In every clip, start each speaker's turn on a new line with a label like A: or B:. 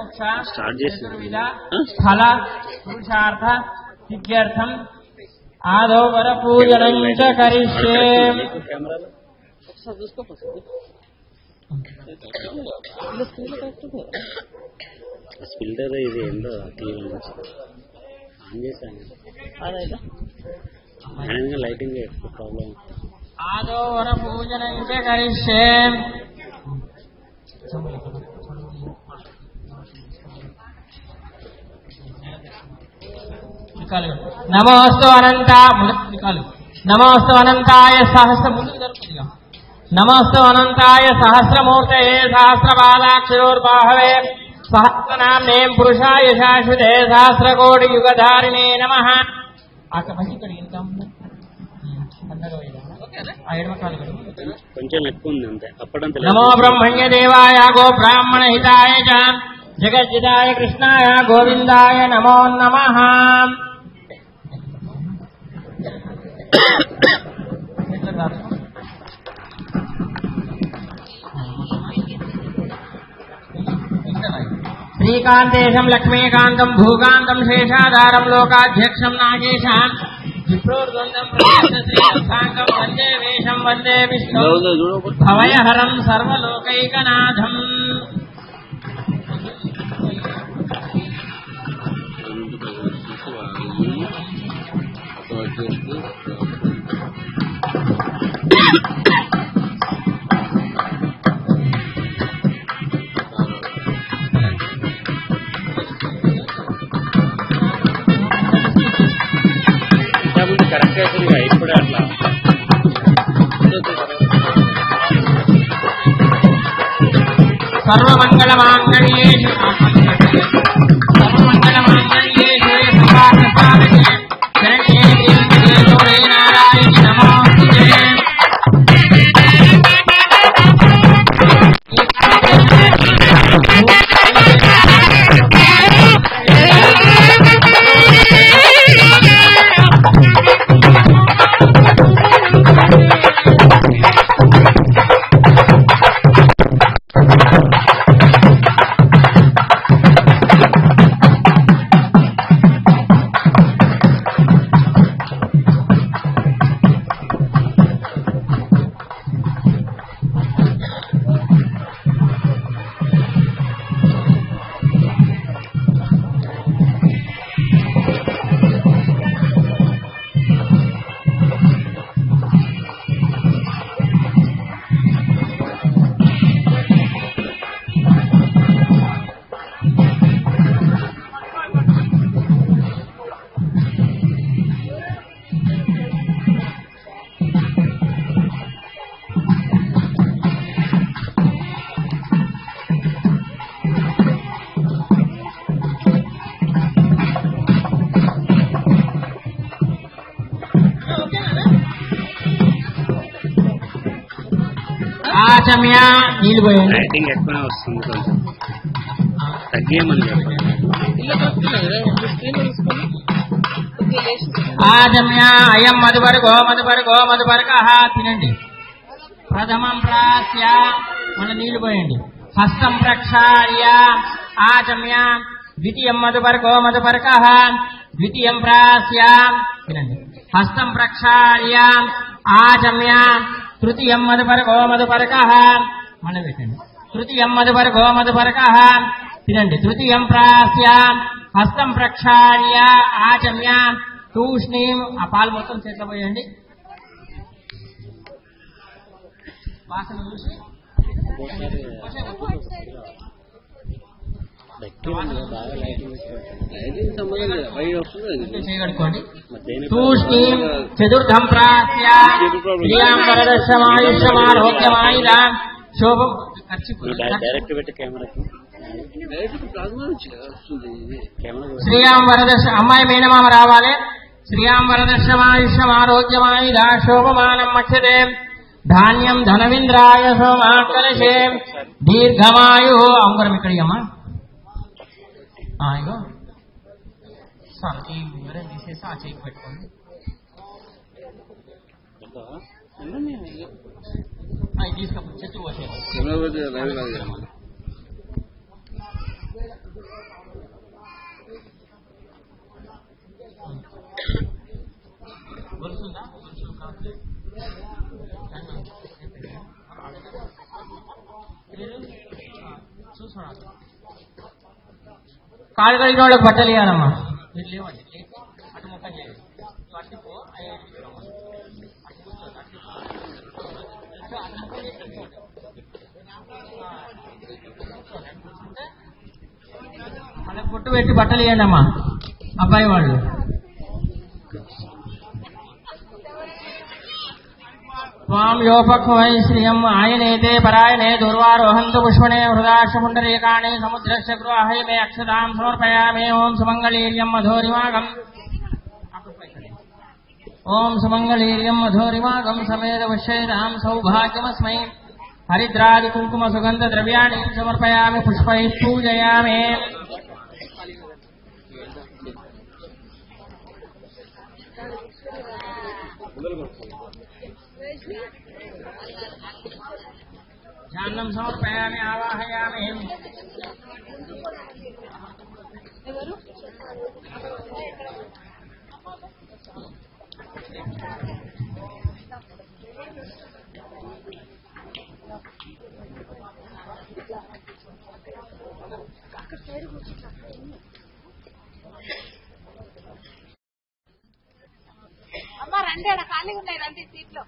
A: మోక్ష చతుర్విధ ఫల పురుషార్థ సిద్ధ్యర్థం ఆదౌ వర పూజనం చ కరిష్యే.
B: స్పిల్టర్ ఇది ఏందో టీవీ నుంచి ఆన్ చేశాను, లైటింగ్ ప్రాబ్లం.
A: ఆదో వర పూజనం చ కరిష్యే. నమోస్తు అనంత నమోస్తు అనంతాయ సహస్ర నమోస్తు అనంతాయ సహస్రమూర్తయే సహస్రపాదాక్షయోర్బాహవే సహస్రనామ్నే పురుషాయ శాశ్వతే సహస్రకోటి యుగధారిణే నమః.
B: కొంచెం ఎక్కువ ఉంది అంతే. అప్పుడంతా
A: నమో బ్రహ్మణ్య దేవాయ గో బ్రాహ్మణ హితాయ చ జగజ్జితాయ కృష్ణాయ గోవిందాయ నమో నమః. శ్రీకాంతేశం లక్ష్మీకాంతం భూకాంతం శేషాధారం లోకాధ్యక్షం నాగేశం విప్రోర్గంధం ప్రదేశం వందే వేషం వందే విష్ణు భవయహరం సర్వలోకైకనాథం.
B: కరెక్ట్ అవుతుంది ఇప్పుడు అట్లా.
A: సర్వమంగళమాంగళ్యే నారాయణ నమోస్తుతే. ఆచమ్య నీళ్ళు పోయండి.
B: లైటింగ్ ఎక్కువనే వస్తుంది, కొంచెం తగ్గేయమని చెప్పండి.
A: ఆచమ్య అయం మధుపర్గో మధుపర్గో మధుపర్క తినండి. ప్రథమం ప్రాస్య మన నీళ్లు పోయండి. హస్తం ప్రక్షాళ్య ఆచమ్య ద్వితీయం మధుపర్గో మధుపర్క ద్వితీయం ప్రాస్య తినండి. హస్తం ప్రక్షాళ్య ఆచమ్య తృతీయం మధుపర్గో మధుపర్క మన పెట్టండి. తృతీయం మధుపర్గో మధుపర్క తినండి. తృతీయం ప్రాస్య హస్తం ప్రక్షాళ్య ఆచమ్య తూష్ణీం ఆ పాలు మొత్తం చేతిలో పోయండి. వాసన చూసి చేయగడుకోండి. తూష్ణీం చతుర్థం ప్రాస్య ప్రియాం వరదశమాయుష్యమారోగ్యమాయిదా శోభం
B: డైరెక్ట్ పెట్టి కెమెరాకి
A: శ్రీయాం వరదశ అమ్మాయి మేనమామ రావాలి. శ్రీయాం వరదశమాయుష్యమారోగ్యమాయిదా శోభమానం మక్షతే ధాన్యం ధనవింద్రాయ సోమాకలశే దీర్ఘమాయు. అంకురం ఇక్కడ అమ్మా ఇగో సార్ ఈ వరే తీసేసి ఆ చేయికి పెట్టుకోండి. తీసుకపోయి చెట్టు పోసేది కాలు కడిగిన వాళ్ళకి బట్టలు ఇవ్వాలమ్మా. మీరు లేవండి, అటు ముఖం చేయండి. అట్టిపో వాళ్ళకి పొట్టు పెట్టి బట్టలు ఇవ్వండి అమ్మా అబ్బాయి వాళ్ళు. స్వాం యోపక్వై శ్రియం ఆయనేతే పరాయణే దుర్వారోహంతు పుష్పణే హృదాక్షపుండరీకాణి సముద్రస్య గృహై మే అక్షతాం సమర్పయామి. ఓం సుమంగళీర్యం మధోరిమాగం ఓం సుమంగళీర్యం మధోరిమాగం సమేత పుష్యైతాం సౌభాగ్యమస్మై. హరిద్రాది కుంకుమ సుగంధ ద్రవ్యాణి సమర్పయామి పుష్పై పూజయామి. ధ్యానం సమర్పయామి ఆవాహయామి.
C: అమ్మ రండి, అక్కడ ఖాళీగా ఉన్నాయి, రండి సీట్లో.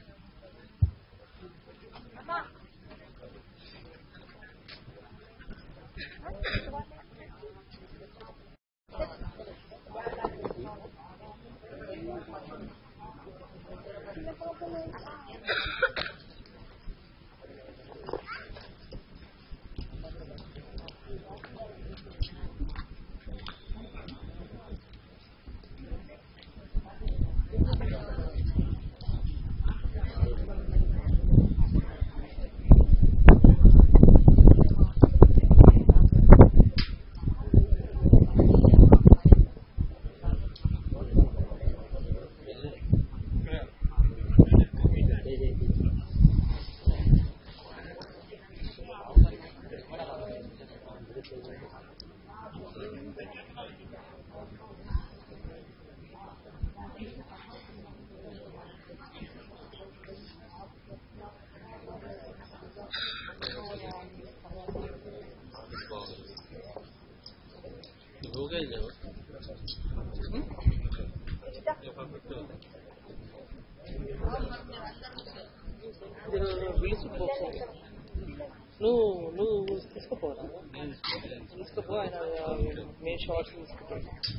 D: నువ్వు తీసుకుపోరా, తీసుకుపో. ఆయన మెయిన్ షార్ట్స్ తీసుకుపో.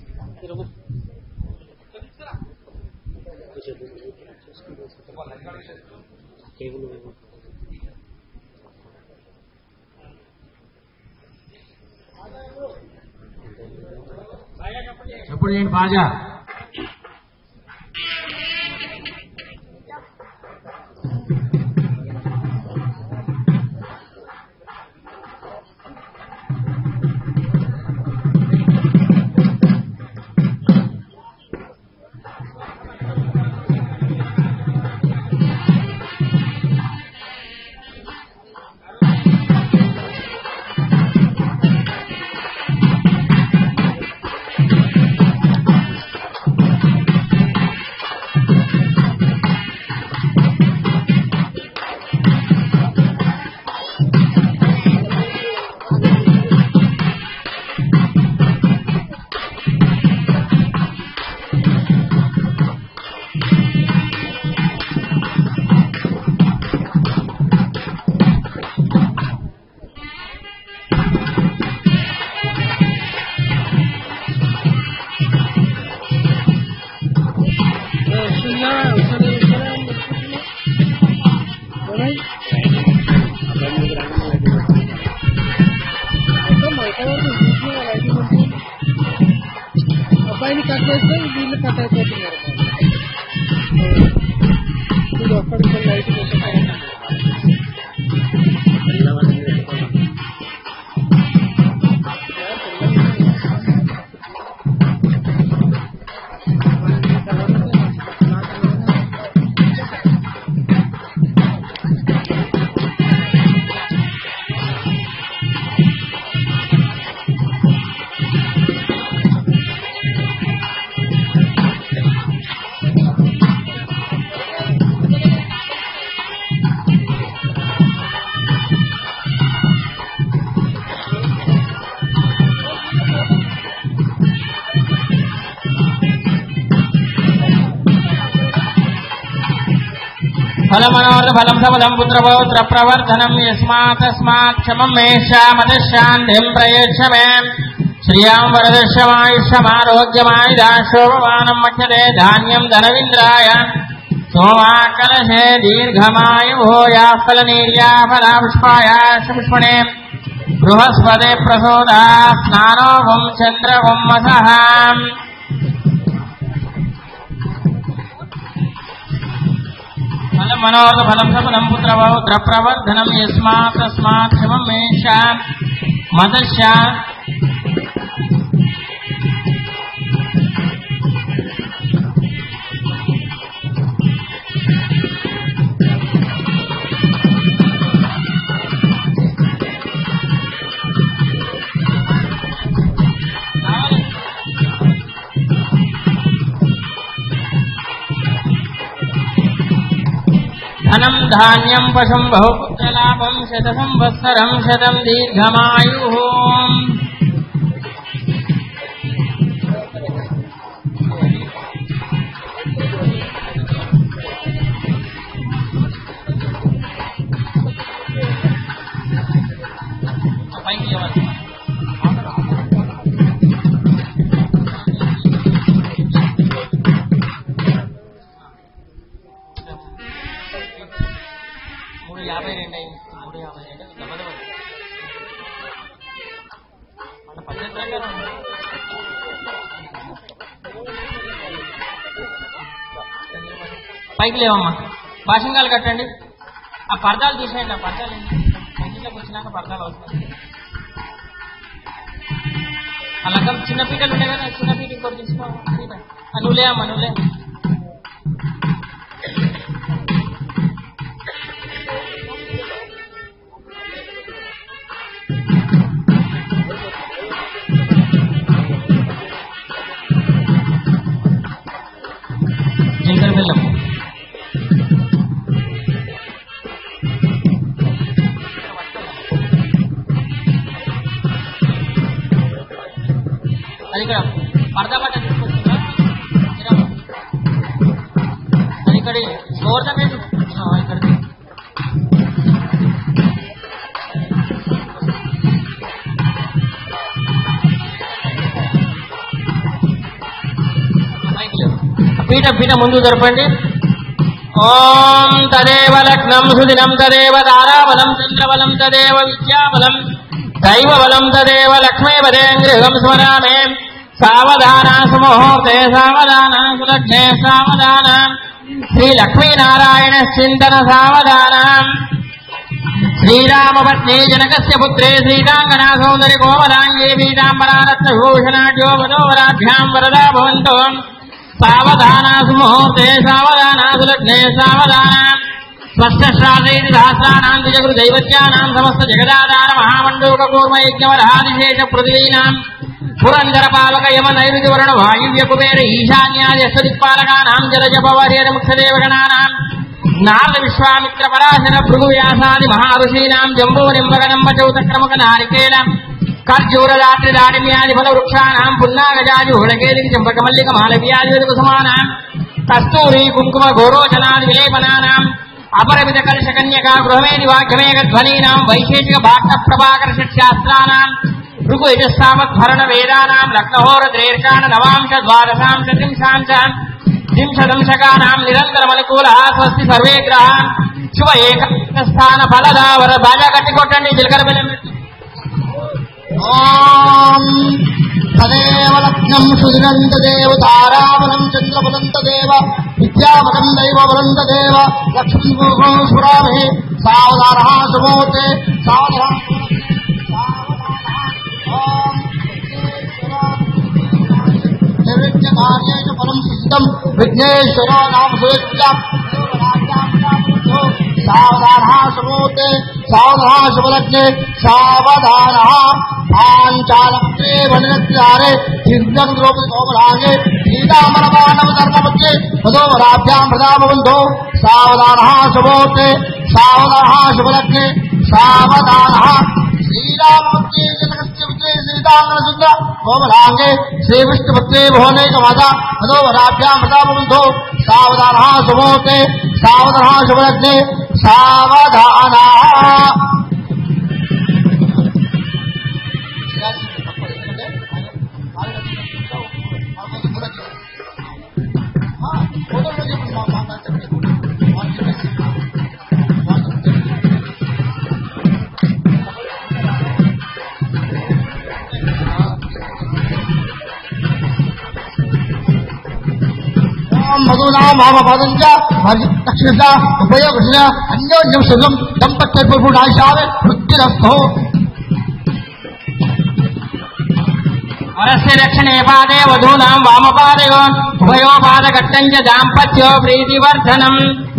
A: ఎప్పుడు ఏంటి బాగా అబ్బాయిని కట్ చేస్తే వీళ్ళు కట్ అయిపోతున్నారు. ఇది ఒక్కడికి లైట్ ఫలమనోర్ఫలం సఫలం పుత్రపౌత్ర ప్రవర్ధనం యస్మాతస్మాత్ క్షమం మేషామదశాంతిం ప్రయచ్చ మే శ్రియాం వరదశమాయుష్యమారోగ్యమాయుధాశోభమానం మఖ్యతే ధాన్యం ధనవింద్రాయ సోమాకలశే దీర్ఘమాయు భూయాఫలనీర్యా ఫలాపుష్పాయాశపుష్పణే బృహస్పతే ప్రసోదా స్నానోవం చంద్రవం మసః ఫలమనోర్ఫలం సఫలం పుత్రపౌత్ర ప్రవర్ధనం యస్మాతస్మాత్ క్షమం మేషామదశా ధనం ధాన్యం పశుం బహుపుత్రలాభం శత సంవత్సరం శతం దీర్ఘమాయు పైకి లేవమ్మా భాషంగాలు కట్టండి ఆ పర్దాలు తీసేయండి ఆ పర్దాలు ఇంట్లోకి వచ్చినాక పర్దాలు అవుతుంది అలా చిన్న పీటలు ఉంటాయి కదా చిన్న పీట ఇంకోటి తీసుకో నువ్వులే అమ్మా నువ్వులే జింకర బెల్లం అది ఇక్కడ పర్దా బట్ట తీసుకొచ్చిందా అది ఇక్కడ గోవర్ధన్ ఇక్కడ పీఠ ముందు జరపండి. ఓం తదేవ లగ్నం సుదినం తదేవ తారాబలం చంద్రబలం తదేవ విద్యాబలం దైవబలం తదేవ లక్ష్మీపదేంద్రియం స్మరామే. సావధాన సుముహూర్తే సావధాన సులగ్నే సావధాన శ్రీ లక్ష్మీనారాయణ చింతన సావధాన. శ్రీరామపత్ని జనకస్య పుత్రే శ్రీకాంగనా సౌందర్య కోమలాంగే పీతాంబరారత్నభూషణాఢ్యో వధోవరాభ్యాం వరదా భవంతో. సావధాన సుముహూర్తే సావధాన సులగ్నే సావధాన. స్వస్థశ్రాదైతి సహస్రానాం దిజగురు దైవత్యానాం సమస్త జగదాధార మహామండూక కూర్మయజ్ఞవరహాదిశేష పృథివీనాం పురంధర పాలక యమ నైరుతి వరుణ వాయువ్య కుబేర ఈశాన్యాదిష్ట దిక్పాలకానాం జలజపవర్యర ముఖ్యదేవగణానాం నారద విశ్వామిత్ర పరాశర భృగు వ్యాసాది మహారుషీనాం జంబూ నింబగనంబ చౌతక్రముక నారికేళ ఖర్జూరదాత్రి దాడిమ్యాది ఫల వృక్షానాం పున్నాగజాది హోళకేలి చంపకమల్లిక మాలవ్యాది సమానాం కస్తూరి కుంకుమ గోరోచనాది విలేపనానాం అపరమిత కలశ కన్యకా గృహమేది వాక్యమేక ధ్వనీనాం వైశేషిక భాక్త ప్రభాకర శాస్త్రానాం భృగు యజస్సామద్భరణ వేదానాం రత్నహోర ద్రేర్కాణ నవాంశ ద్వాదశాంశ త్రింశాంశ త్రింశదంశకానాం నిరంతరమనుకూల స్వస్తి సర్వే గ్రహాన్ శుభ ఏకస్థాన ఫలదావర బాజా కట్టి కొట్టండి జీలకర్ర బెల్లం.
E: ఓం తదేవ లగ్నం సుదినం తదేవ తారాబలం చంద్రబలం తదేవ విద్యాబలం దైవబలం తదేవ లక్ష్మీమూర్తం స్మరామహే. సావధానః సుముహూర్తే సావధానః కార్యేషు ఫలం సిద్ధం విఘ్నేశ్వరో నామ సుయజ్ఞాం. సావధానః సుముహూర్తే సావధానః శుభలగ్నే సావధానః పాంచాలక్ష్మే వనరత్నారే దివ్యంద్రోపది కోమలాంగే పీతాంబరపాండవ ధర్మమధ్యే వధోవరాభ్యాం ప్రదాభవంతో. సావధానః శుభోర్తే సావధానః శుభలగ్నే సావధానః శ్రీరామమూర్తే జనకస్య పుత్రే శ్రీకాంగనసుందర కోమలాంగే శ్రీవిష్ణుపత్రే భువనైక మాత వధోవరాభ్యాం ప్రదాభవంతో. సావధానః శుభోర్తే सावधाना शुभलग्ने सावधाना मधुना माम पदंच दक्षिण उभय कृष्ण अन्योन्यम सुखम दंपत्य प्रभुनाशावे वृत्तिरस्थो
A: वरस्य दक्षिणे पादे वधूनां वामपादयो उभयोपादघट्टं च दाम्पत्यो प्रीतिवर्धनम्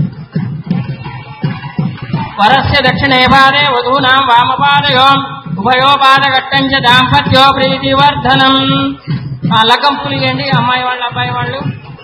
A: वरस्य दक्षिणे पादे वधूनां वामपादयो उभयोपादघट्टं च दाम्पत्यो प्रीतिवर्धनम् లగ్గం పులిగండి అమ్మాయి వాళ్ళు అబ్బాయి వాళ్ళు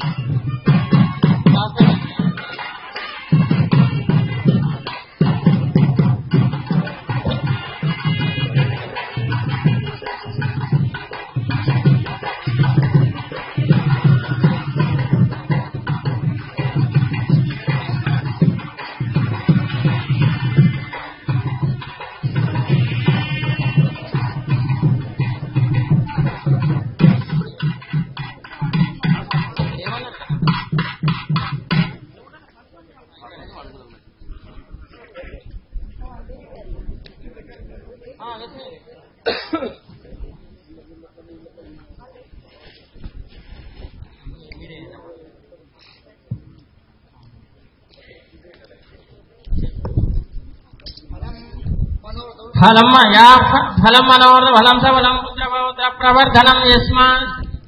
A: ఫలం మనోరథ ఫలం సఫలం పుత్ర ప్రవర్ధనం యస్మాత్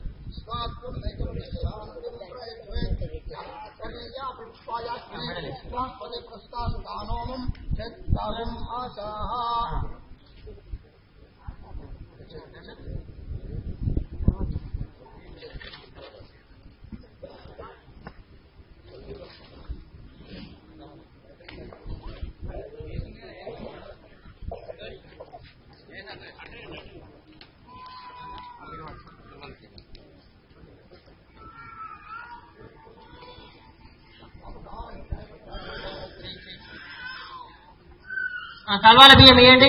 A: కల్వాల బియ్యం వేయండి.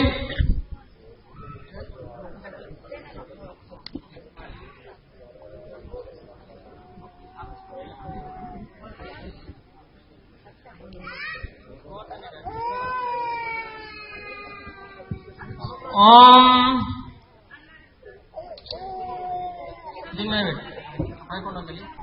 A: ఓం దీని మీద పైకుండా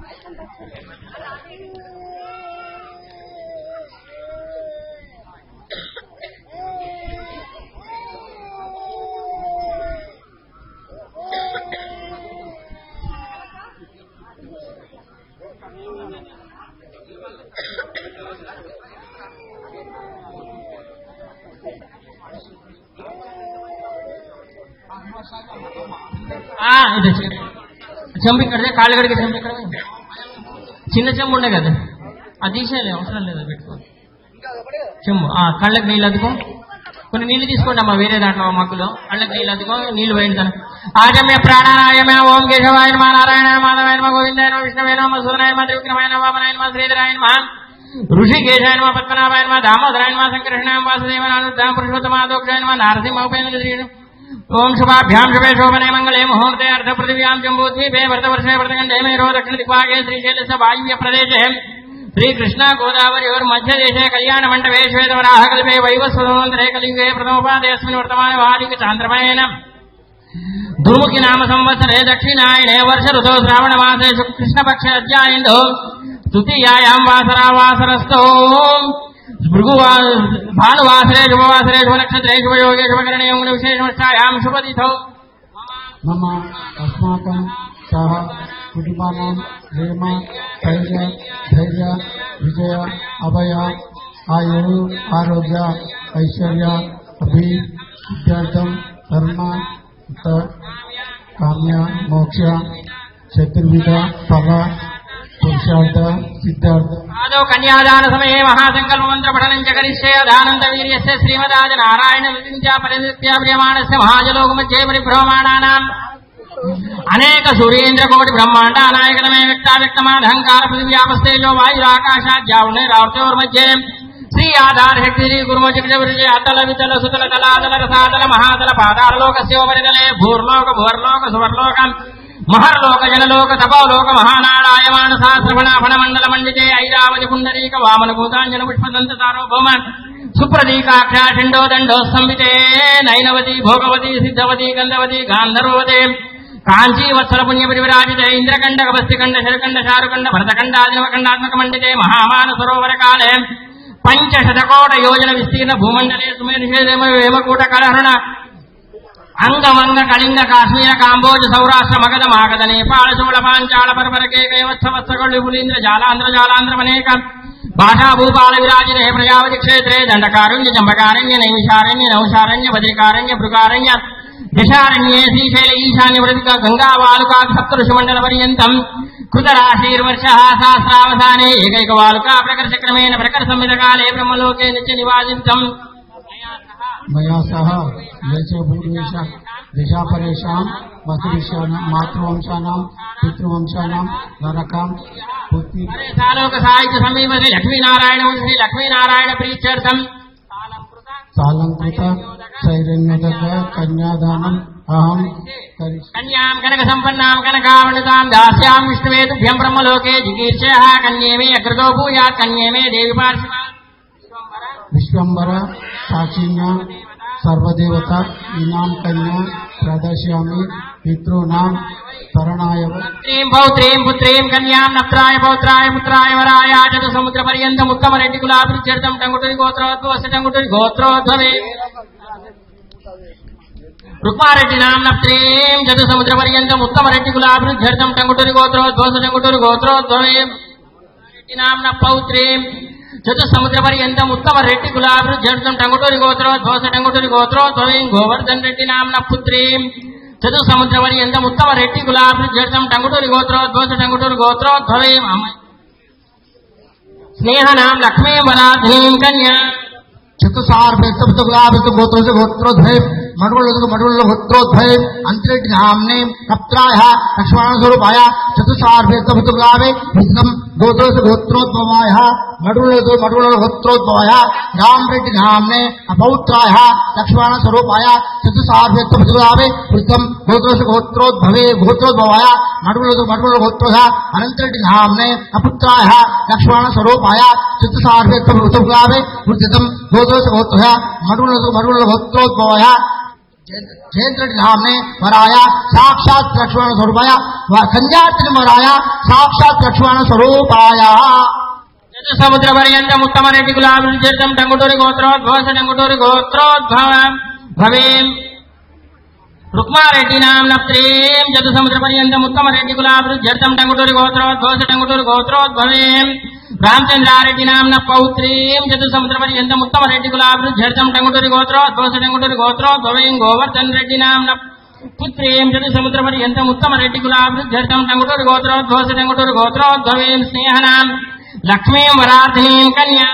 A: చెంబు ఇక్కడ కాళ్ళు కడిగే చెంబు ఇక్కడ చిన్న చెంబు ఉండే కదా అది తీసేయాలి అవసరం లేదు పెట్టుకో చెంబు కళ్ళకి నీళ్ళు అద్దుకో కొన్ని నీళ్లు తీసుకోండి అమ్మా వేరే దాంట్లో మక్కులో కళ్ళకి నీళ్ళు అద్దుకో నీళ్లు వేయించాను ఆజమ్య ప్రాణాయామ ఓం కేశవాయ నమః నారాయణ మాధవాయ నమః గోవిందాయ నమః విష్ణవే నమః మధుసూదనాయ నమః త్రివిక్రమాయ నమః వామనాయ నమః శ్రీధరాయ నమః ఋషికేశాయ నమః పద్మనాభాయ నమః దామోదరాయ నమః సంకర్షణాయ వాసుదేవాయ నమః పురుషోత్తమాదోక్షాయ నమః నారసింహ ఉపేంద్ర శ్రీను ఓం శుభాభ్యాం శుభే శోభనే మంగళే ముహూర్తే అర్ధ పృథివ్యాం జంబూద్వీపే భరతవర్షే భరతఖండే మేరో దక్షిణ దిక్పాగే శ్రీశైలస్య వాయువ్య ప్రదేశే శ్రీకృష్ణ గోదావరియోర్ మధ్యదేశే కళ్యాణ మండపే శ్వేతవరాహకల్పే వైవస్వతంత్రే కలియుగే ప్రథమోపాదేస్మిన్ వర్తమాన వారిక చాంద్రమయేన దుర్ముఖి నామ సంవత్సరే దక్షిణాయనే వర్ష ఋతో శ్రావణ మాసే కృష్ణపక్ష అధ్యాయంలో తృతీయాయాం వాసరావాసరస్థో భానువాసరే శుభవాసరే శుభనక్షత్రే శుభయోగే శుభకరణే విశేషమష్టాయాం శుభతిథౌ
E: మమ అస్మాకం సహ కుటుంబానాం ప్రేమ ధైర్య ధైర్య విజయ అభయ ఆయు ఆరోగ్య ఐశ్వర్య అభివృద్ధ్యర్థం ధర్మ కామ్య మోక్ష చతుర్విధ ఫల పురుషార్థ సిద్ధార్థ
A: ఆదో కన్యాదాన సమయే మహాసంకల్ప మంత్ర పఠనం చ కరిష్యే దానంత వీర్యస్య శ్రీమదాజ నారాయణ విద్యా పరినిత్య ప్రియమాణస్య మహాజలోక మధ్యే పరిభ్రమమాణానాం అనేక సూర్యేంద్ర కోటి బ్రహ్మాండ అనాయకమే వ్యక్తావ్యక్తమాధంకార పృథివ్యాపస్తేజో వాయురాకాశాద్యావుర్మధ్యే శ్రీ ఆధార శక్తి శ్రీ గురుమజే అతల వితల సుతల తలాదల రసాదల మహాదల పాదారలోక శివపరిదలే భూర్లోక భూర్లోక సువర్లోకం మహర్లోక జనలోక తపోలోక మహానారాయమాన సహస్రవణాభణ మండల మండితే ఐరావతి పుండరీక వామన భూతాంజన పుష్పదంత సార్వభౌమ సుప్రదీకాక్ష షండో దండో స్తంభితే నైనవతి భోగవతి సిద్ధవతి గంధవతి గాంధర్వతే కాంచీ వత్సల పుణ్య పరివిరాజితే ఇంద్రకండ కపస్తికండ శరకండ చారుకండ భరతకండాదినవకండాత్మక మండితే మహామాన సరోవర కాలే పంచశతకోట యోజన విస్తీర్ణ భూమండలే సుమేరుషేమకూట కలహరణ అంగమంగ కళింగ కాశ్మీర కాంబోజ సౌరాష్ట్ర మగధ మాగధ నేపాళ చోళ పాంచాళ పర్వర కేకయవత్సవత్సగళ్ళు పులీంద్ర జాలాంధ్రజాలాంధ్రమనేక భాషా భూపాల విరాజినే ప్రజాపతి క్షేత్రే దండకారణ్య జంబకారణ్య నైమిషారణ్య నౌషారణ్య బద్రికారణ్య భృగారణ్య దిశారణ్యే శ్రీశైల ఈశాన్య వృతిక గంగా వాలుకా సప్తఋషిమండల పర్యంతం కృతరాశీర్వర్ష సహస్రావసానే ఏకైక వాలుకా ప్రకర్షక్రమేణ ప్రకర సంహితకాలే బ్రహ్మలోకే నిత్య నివాసితం
E: मया सह पूर्वेश दिशापरेशां मातृवंशानां पितृवंशानां नरकां पुत्री
A: सालोक साहित्य समीप श्री लक्ष्मीनारायण प्रीत्यर्थम
E: सालंकृत सैरण्यदत्त कन्यादानम् अहं
A: कन्यां कनक संपन्नां कनकावृतां दास्यां विष्णुवेतुभ्यं ब्रह्मलोके जिगीर्षयः कन्ये मे अकृतो भूयात् कन्ये मे देवी पार्श्वा
E: विश्वंबर साक्षिण्या सर्वदेवता इनाम कन्या प्रदर्शयामि पितॄणां शरणाय
A: पुत्रीं पौत्रीं पुत्रीं कन्यां नप्त्राय पौत्राय पुत्राय वराय चतुसमुद्र पर्यन्तम् उत्तम रेड्डी कुलाभिर्चरितं टंगुटुरि गोत्रोद्भवस्य टंगुटुरि गोत्रोद्भवे रुक्मारेड्डी नाम नप्त्रीं चतुसमुद्र पर्यन्तम् उत्तम रेड्डी कुलाभिर्चरितं टंगुटुरि गोत्रोद्भवस्य टंगुटुरि गोत्रोद्भवे रेड्डी नाम पौत्रीं चतुसमुद्र पर्यन्तम् उत्तम रेड्डी कुलाभिर्चरितं टंगुटुरि गोत्रोद्भवस्य टंगुटुरि गोत्रोद्भवे गोवर्धन रेड्डी नाम पुत्रीं चतुसमुद्र पर्यन्तम् उत्तम रेड्डी कुलाभिर्चरितं टंगुटुरि गोत्रोद्भवस्य टंगुटुरि गोत्रोद्भवे स्नेहनां लक्ष्मीं वराधिनीं कन्या
E: चतुसार्भेत्तगोत्रोद्भवे मडुल्लो गोत्रोद्भवे अंतरेड्डी नाम्ने नप्त्राय लक्ष्मणस्वरूपाय चतुसार्भेत्तगुलावे गोत्रोद्भवाय मडुल्लो गोत्रोद्भवाय रामरेड्डी नाम्ने अपौत्राय लक्ष्मणस्वरूपाय चतुसार्भेत्तगुलावे गोत्रोद्भवे गोत्रोद्भवाय मडुल्लो गोत्रोः अनंतरेड्डी नाम्ने अपुत्राय लक्ष्मणस्वरूपाय चतुसार्भेत्तगुलावे गोत्रोः मडुल्लो गोत्रोद्भवाय जयंद्रेड्डी नाम्ने वराय साक्षात् लक्ष्मण स्वरूपाय कन्यार्थिनि वराय साक्षात् लक्ष्मण स्वरूपाय
A: समुद्र पर्यन्तम् उत्तम रेड्डी कुलाभिर्चरितं टंगुटुरि गोत्रोद्भवस्य टंगुटुरि गोत्रोद्भवे रुक्मारेड्डी नाम नप्त्रीं चतुसमुद्र पर्यन्तम् उत्तम रेड्डी कुलाभिर्चरितं टंगुटुरि गोत्रोद्भवस्य टंगुटुरि गोत्रोद्भवे रामचंद्रारेड्डी नाम पौत्रीं चतुसमुद्र पर्यन्तम् उत्तम रेड्डी कुलाभिर्चरितं टंगुटुरि गोत्रोद्भवस्य टंगुटुरि गोत्रोद्भवे गोवर्धन रेड्डी नाम पुत्रीं चतुसमुद्र पर्यन्तम् उत्तम रेड्डी कुलाभिर्चरितं टंगुटुरि गोत्रोद्भवस्य टंगुटुरि गोत्रोद्भवे स्नेहनां लक्ष्मीं वराधिनीं कन्या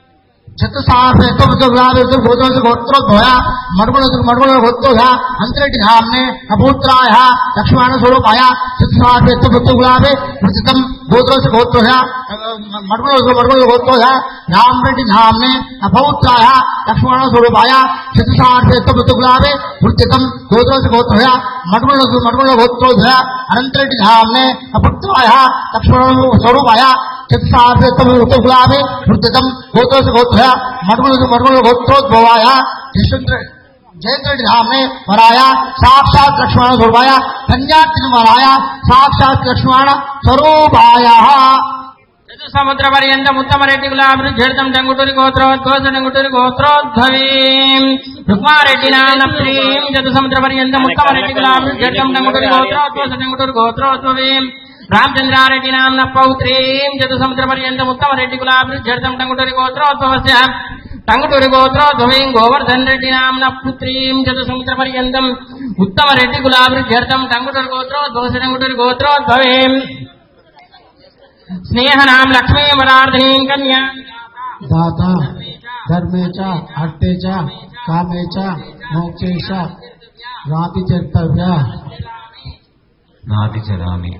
E: गोत्रोद्भवया मडुल्लो गोत्रोः अंतरेड्डी नाम्ने अपूत्राय लक्ष्मण स्वरूपाय चतुसार्भेत्तगुलावे वृचितं गोत्रोः मडुल्लो गोत्रोः रामरेड्डी नाम्ने अपौत्राय लक्ष्मण स्वरूपाय चतुसार्भेत्तगुलावे वृचितं गोत्रोः मडुल्लो गोत्रोः अनंतरेड्डी नाम्ने अपुत्राय लक्ष्मण स्वरूपाय चतुसार्भेत्तगुलावे वृचितं गोत्रोः मडुल्लो गोत्रोद्भवाय जयंद्रेड्डी नाम्ने वराय साक्षात् लक्ष्मण स्वरूपाय कन्यार्थिनि वराय साक्षात् लक्ष्मण स्वरूपाय
A: समुद्र पर्यन्तम् उत्तम रेड्डी कुलाभिर्चरितं टंगुटुरि गोत्रोद्भवस्य टंगुटुरि गोत्रोद्भवे रुक्मारेड्डी नाम नप्त्रीं चतुसमुद्र पर्यन्तम् उत्तम रेड्डी कुलाभिर्चरितं टंगुटुरि गोत्रोद्भवस्य टंगुटुरि गोत्रोद्भवे रामचंद्रारेड्डी नाम पौत्रीं चतुसमुद्र पर्यन्तम् उत्तम रेड्डी कुलाभिर्चरितं टंगुटुरि गोत्रोद्भवस्य टंगुटुरि गोत्रोद्भवे गोवर्धन रेड्डी नाम पुत्रीं चतुसमुद्र पर्यन्तम् उत्तम रेड्डी कुलाभिर्चरितं टंगुटुरि गोत्रोद्भवस्य टंगुटुरि गोत्रोद्भवे स्नेहनां लक्ष्मीं वराधिनीं कन्या
E: दाता धर्मे च अर्थे च कामे च मोक्षे च रातिचर्तव्या
F: నాతి చరామి.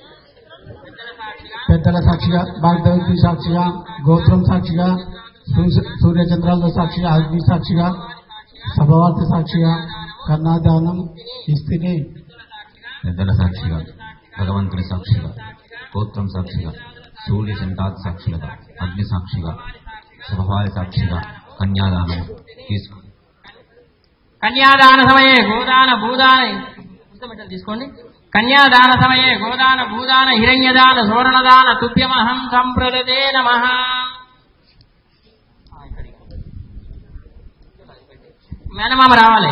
E: పెద్దల సాక్షిగా, భాగవతి సాక్షిగా, గోత్రం సాక్షిగా, సూర్యచంద్రాల సాక్షిగా, అగ్ని సాక్షిగా, సభవార్త సాక్షిగా కర్ణాదానం ఇస్తే
F: పెద్దల సాక్షిగా, భగవంతుని సాక్షిగా, గోత్రం సాక్షిగా, సూర్య చంద్రాది సాక్షులుగా, అగ్ని సాక్షిగా, సభవారి సాక్షిగా కన్యాదానం తీసుకో.
A: కన్యాదాన సమయే గోదాన భూదాన తీసుకోండి. కన్యాదాన సమయే గోదాన భూదాన హిరణ్యదాన సువర్ణదాన తుభ్యమహం సంప్రదతే నమః. మేనమామ రావాలి.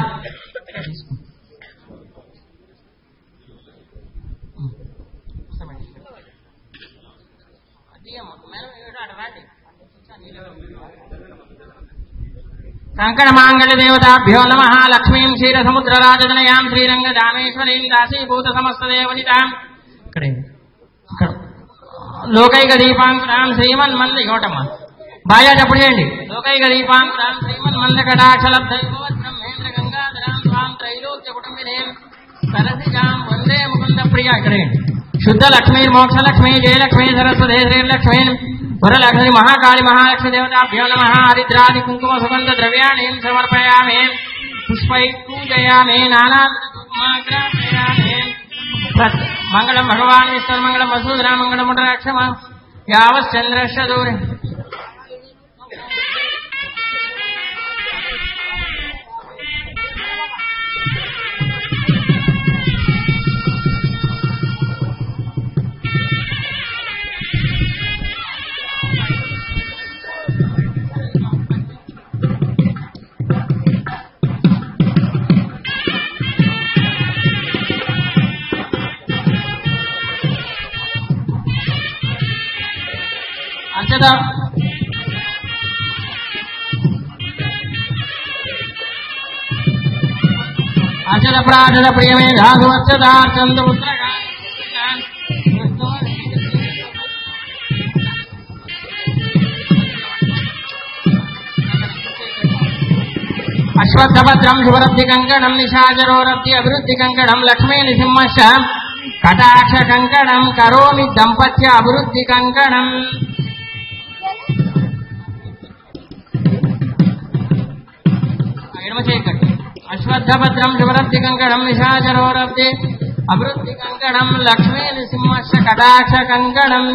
A: కంకణమాంగళ్య దేవతాభ్యో నమః. లక్ష్మీం క్షీరసముద్రరాజతనయాం శ్రీరంగ దామేశ్వరీం దాసీభూత సమస్తదేవనితాం. ఇక్కడే ఇక్కడ లోకైక దీపాంకురాం శ్రీమన్మంద ఇగోటమ్మ బాగా చెప్పు చేయండి. లోకైక దీపాంకురాం శ్రీమన్మంద కటాక్షలబ్ధైవోద్బ్రహ్మేంద్ర గంగాధరాం స్వాం త్రైలోక్య కుటుంబినేం సరసిజాం వందే ముకుంద ప్రియ. ఇక్కడే శుద్ధ లక్ష్మీ మోక్ష లక్ష్మీ జయలక్ష్మీ సరస్వతి శ్రీలక్ష్మీ వరలక్ష్మి మహాకాళి మహాలక్ష్మి దేవతాభ్యో నమః. హరిద్రాది కుంకుమ సుగంధ ద్రవ్యాణి సమర్పయామి. పుష్పై పూజయామి. నానాగ్రాపయామి. మంగళం భగవాన్ విష్ణు మంగళం వసూధరా మంగళం ముటరక్షమ యావశ్చంద్రశ్చ దూరే. అచల ప్రాచల ప్రియమే ధాతువచ్చదార్చందపుత్ర అశ్వత్థభద్రం శుభరబ్ధి కంకణం నిశాచరోరబ్ధి అభివృద్ధి కంకణం లక్ష్మీ నృసింహశ్చ కటాక్ష కంకణం కరోమి దంపత్య అభివృద్ధి కంకణం. అశ్వత్థభద్రం శుభరబ్ధి కంకణం నిశాచరోరబ్ధి అభివృద్ధి కంకణం లక్ష్మీ నృసింహశ్చ కటాక్ష కంకణం.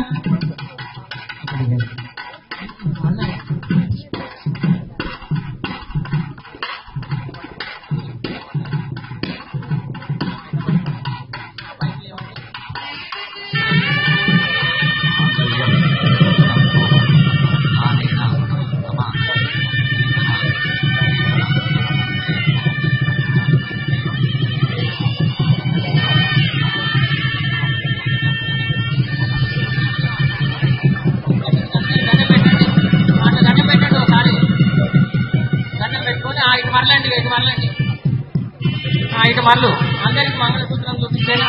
A: ఇటు మరలు అందరికి మంగళసూత్రం చూపించేది.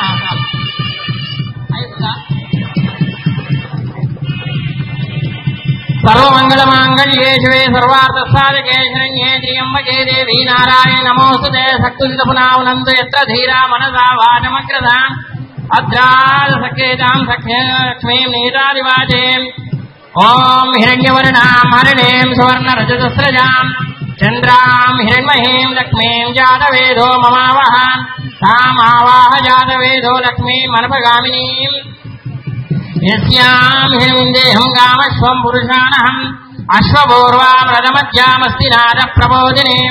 A: సర్వమంగళమాంగళ్యే శివే సర్వార్థసాధకే శరణ్యే త్ర్యంబకే దేవీ నారాయణ నమోస్తుతే. సక్తులిత పునావనందు ఎత్ర ధీరా మనసా వాచమగ్రధాం అద్రాద సఖేతాం లక్ష్మీం నీరాదివాచేం. ఓం హిరణ్యవర్ణాం హరిణీం సువర్ణ రజతస్రజాం చంద్రాం హిరణ్మహీం లక్ష్మీం జాతవేదో మమావహ. తామావాహ జాతవేదో లక్ష్మీం అనపగామినీం. యస్యాం హిరణ్యేహం కామశ్వం పురుషానహం అశ్వపూర్వాం రథమధ్యామస్తి నాద ప్రబోధిని.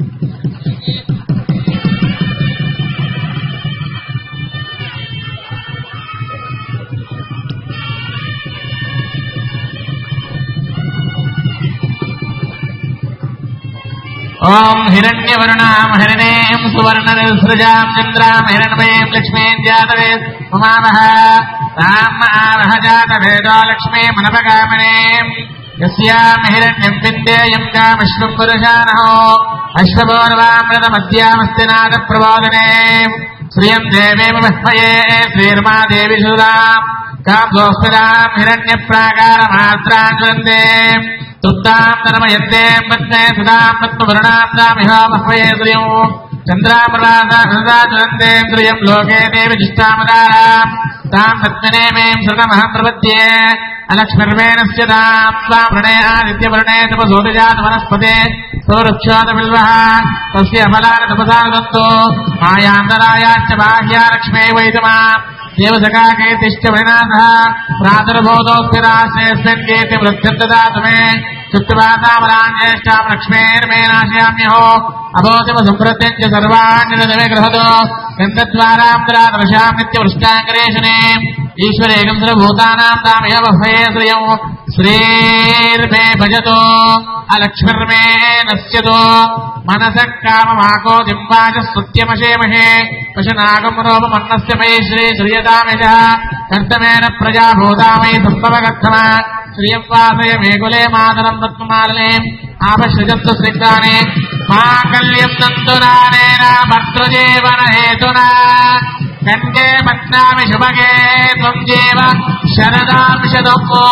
A: ఓం హిరణ్యవర్ణాం హరిణీం సువర్ణసృజాం చంద్రాం హిరణ్మయీం లక్ష్మీం జాతవేద మమావహ. తామావహ జాతవేదో లక్ష్మీమనపగామినీం. యస్యాం హిరణ్యం విందేయం కామశ్వం పురుషానహో అశ్వపూర్వాం రథమధ్యామస్తి నాద ప్రబోధిని. శ్రియం దేవీమ విస్మయే శ్రీర్మా దేవి సుధాం కాబ్దోస్తిరాం హిరణ్యప్రాకారమాత్రాం జ్వందే. తుత్తాం నరమయద్దే పద్మే సుధాం పద్మవర్ణాం దామిహో మహ్వయే శ్రియం
G: చంద్రామరాధేంద్రియం లోకే దేవి జిష్టామదారాం తాం సత్యనేమేం శృతమహం ప్రపద్యే अलक्ष्मीर्वेणस्य दां स्वां प्रणयादित्यवर्णे तपसोदजात वनस्पते सौरक्षात बिल्वः तस्य फलानि तपसा दत्तो मायान्तरायाश्च बाह्या लक्ष्मी वैतमा देवसखाके तिष्ठ विनाथः प्रातर्भूतोऽस्मिराश्रयस्मिन् कीर्ति वृद्धिं ददातु मे चुक्तवासामराञ्ज्येष्ठां लक्ष्मीर्मे नाशयाम्यहो अभोतिम सम्प्रत्यं च सर्वाण्यदमे गृहतो गन्धद्वारान्तरादर्शां नित्यवृष्टाङ्करेशने ईश्वरेकं सर्वभूतानां तामेव भये श्रियं श्रीर्मे भजतो अलक्ष्मीर्मे नश्यतो मनसः काममाको दिम्बाच स्तुत्यमशेमहे पशनागं रोपमन्नस्य मयि श्री श्रियतामेजः कर्तमेन प्रजा भूतामयि संभवकर्तम श्रियं वासय मे कुले मातरं दत्तमालने आपश्रजत्तु स्निग्धाने माङ्गल्यं दन्तुनानेन भर्तृजीवनहेतुना गण्डे पत्नामि शुभगे त्वं जीव शरदां शतको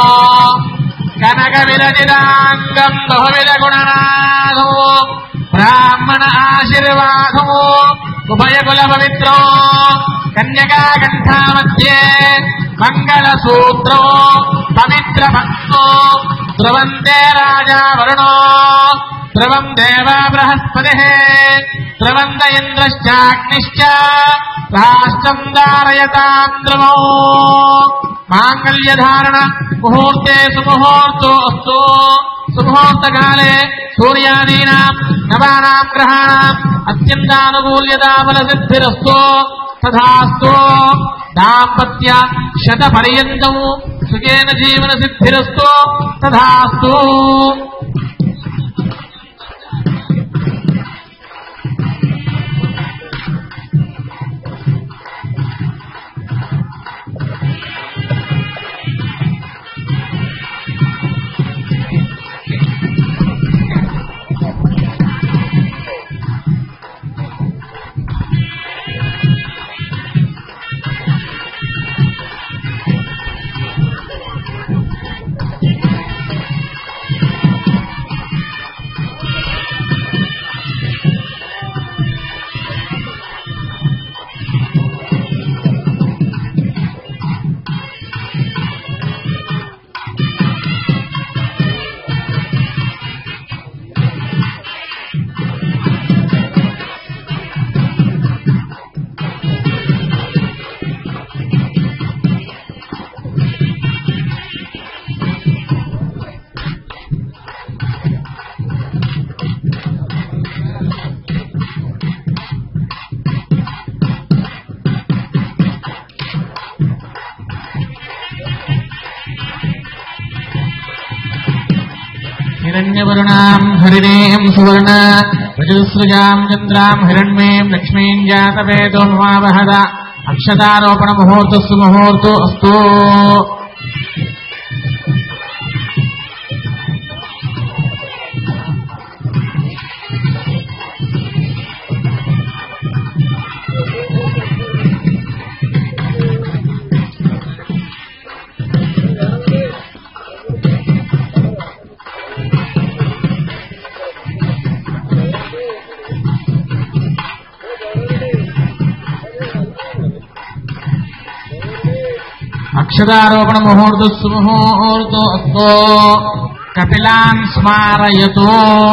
G: कनकविरचिताङ्गं बहुविधगुणनाथो ब्राह्मण आशीर्वादो उभयकुलपवित्रो कन्यकाकण्ठा मध्ये मङ्गलसूत्रो पवित्रभक्तो ध्रुवन्ते राजा वरुणो ध्रुवं देवा बृहस्पतिः ध्रुवन्त इन्द्रश्चाग्निश्च राष्ट्रं धारयतां ध्रुवौ माङ्गल्यधारण मुहूर्ते सुमुहूर्तोऽस्तु सुमुहूर्तकाले सूर्यादीनां नवानां ग्रहाणाम् अत्यन्तानुकूल्यताफलसिद्धिरस्तु तथास्तु दाम्पत्य शतपर्यन्तम् सुखेन जीवनसिद्धिरस्तु तथास्तु हिरण्यवर्णां हरिणीं सुवर्ण रजस्रजां चन्द्रां हिरण्मयीं लक्ष्मीं जातवेदो ममावहद अक्षतारोपण मुहूर्तस्तु मुहूर्तो अस्तु अक्षतारोपण मुहूर्तस्तु मुहूर्तो अस्तु कपिलान् स्मारयतु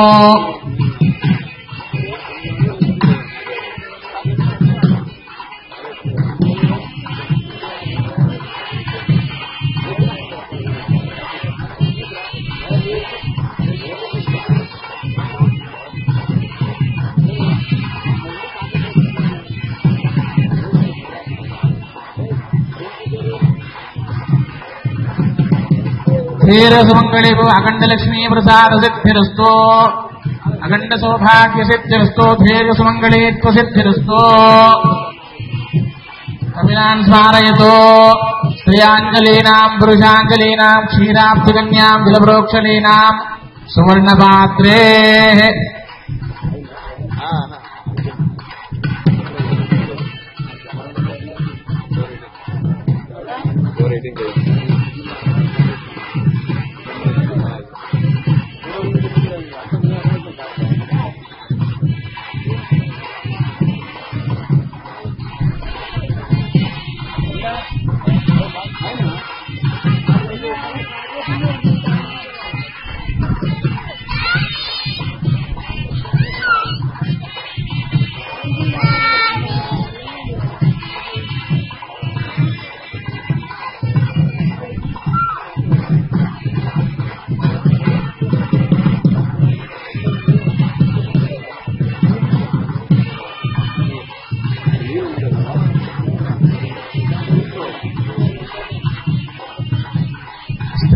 G: धीरसुमङ्गलिको अखण्डलक्ष्मी प्रसादसिद्धिरस्तो अखण्डसौभाग्यसिद्धिरस्तो धीरसुमङ्गलीत्वसिद्धिरस्तो कपिलान् स्मारयतो स्त्रियाञ्जलीनां पुरुषाञ्जलीनां क्षीराब्धिकन्यां जलप्रोक्षलीनां सुवर्णपात्रेः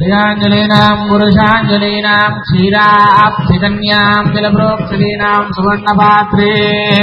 G: శ్రియాంజలీనాం పురుషాంజలీనాం క్షీరాబ్ధికన్యాం జలప్రోక్షలీనాం సువర్ణపాత్రే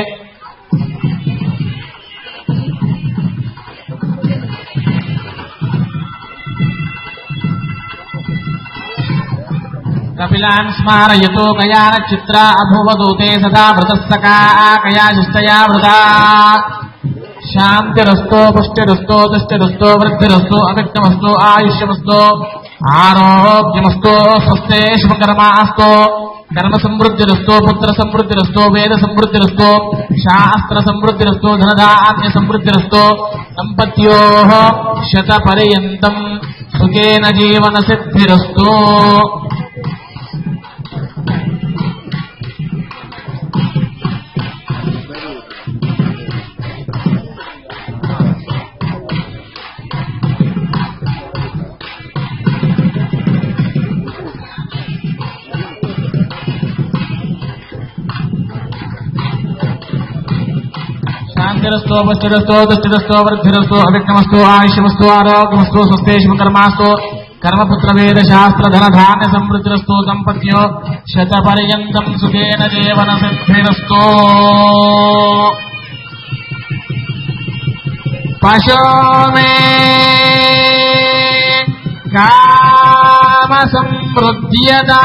G: కపిలాన్ స్మారయతో కయా నక్షత్ర అభూవదూతే సదా వృతస్సకా కయా శిష్టయా వృతా శాంతిరస్తో పుష్టిరస్తో తుష్టిరస్తో వృద్ధిరస్తో అవిఘ్నమస్తో ఆయుష్యమస్తో ఆరోగ్యమస్తో స్వస్తే శుభకర్మాస్తో కర్మ సమృద్ధిరస్తో పుత్ర సమృద్ధిరస్తో వేద సమృద్ధిరస్తో శాస్త్ర సమృద్ధిరస్తో ధనధాన్య సమృద్ధిరస్తో సంపత్యో శతపర్యంతం సుఖేన జీవన సిద్ధిరస్తో శాంతిరస్తో పుష్టిరస్తో దుష్టిరస్తో వృద్ధిరస్తో అవిఘ్నమస్తో ఆయుష్యమస్తో ఆరోగ్యమస్తో స్వస్తే శుభకర్మాస్తో కర్మపుత్ర వేద శాస్త్ర ధన ధాన్య సమృద్ధిరస్తో సంపత్యో శతపర్యంతం సుఖేన జీవన సిద్ధిరస్తో పశో మే కామ సమృద్ధ్యదా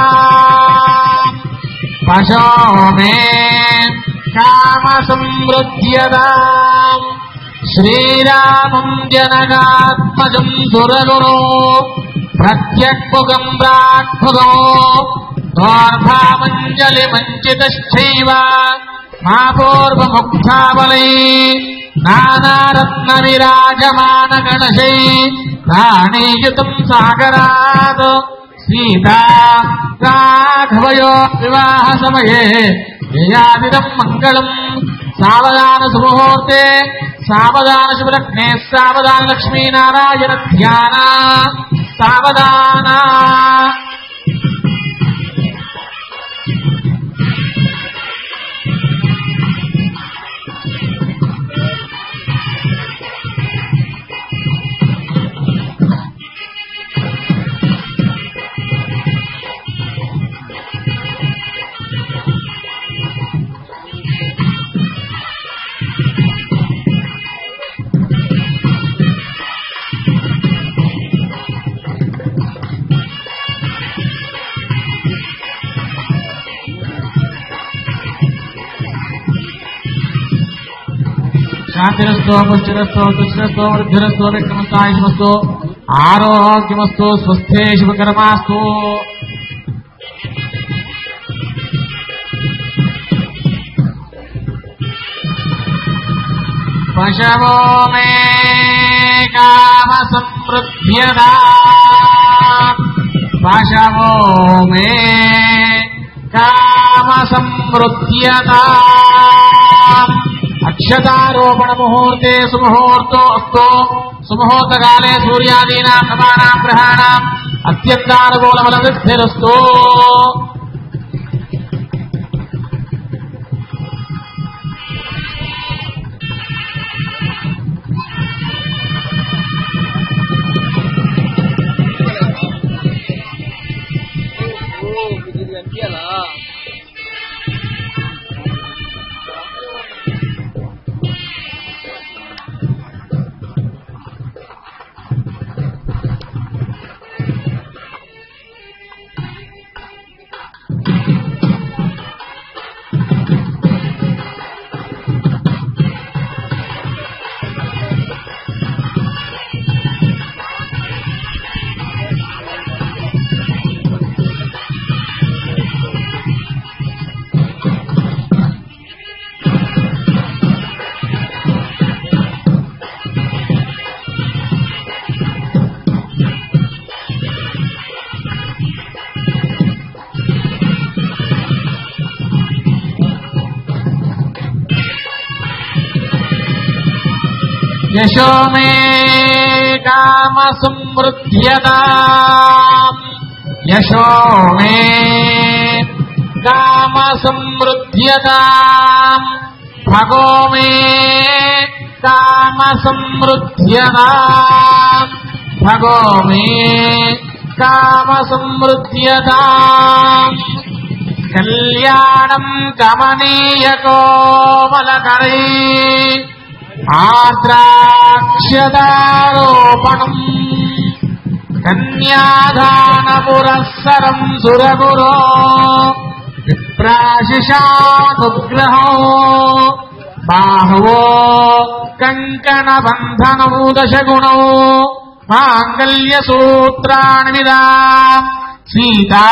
G: పశో మే కామ సమృద్ధ్యదాం శ్రీరామం జనకాత్మజం సురగురో ప్రత్యక్ముఖం ప్రాక్ముఖో దోర్భామంజలి మంచితశ్చైవ మా పూర్వముక్తాబలై నానారత్న విరాజమాన గణశై రాణీయుతం సాగరాత్ సీతా రాఘవయో వివాహ సమయే జయాదిదం మంగళం సావధాన శుభముహూర్తే సావధాన శుభలగ్నే సావధాన లక్ష్మీనారాయణ ధ్యాన సావధాన శాంతిరస్తో పుష్టిరస్తో తుష్టిరస్తో వృద్ధిరస్తో విక్రమస్తో ఆయుష్మస్తో ఆరోగ్యమస్తో స్వస్థే శుభకర్మాస్తు పశవో మే కామ సమృద్ధ్యదా పశవో మే కామ సమృద్ధ్యదా అక్షతారోపణ ముహూర్తే సుముహూర్తో అస్తో సుముహూర్తకాలే సూర్యాదీనాం నవానాం గ్రహాణాం అత్యంతానుకూలమల సిద్ధిరస్తో యశో మే కామ సమృద్ధ్యదా యశో మే కామ సమృద్ధ్యదా భగో మే కామ సమృద్ధ్యదా భగో మే కామసమృద్ధ్యతాం కళ్యాణం కమనీయకోమలకరీ ఆర్ద్రాక్షదారోపణం కన్యాదాన పురస్సరం సురగురో విప్రాశిషానుగ్రహో బాహవో కంకణ బంధనౌ దశగుణౌ మాంగళ్య సూత్రాణి సీతా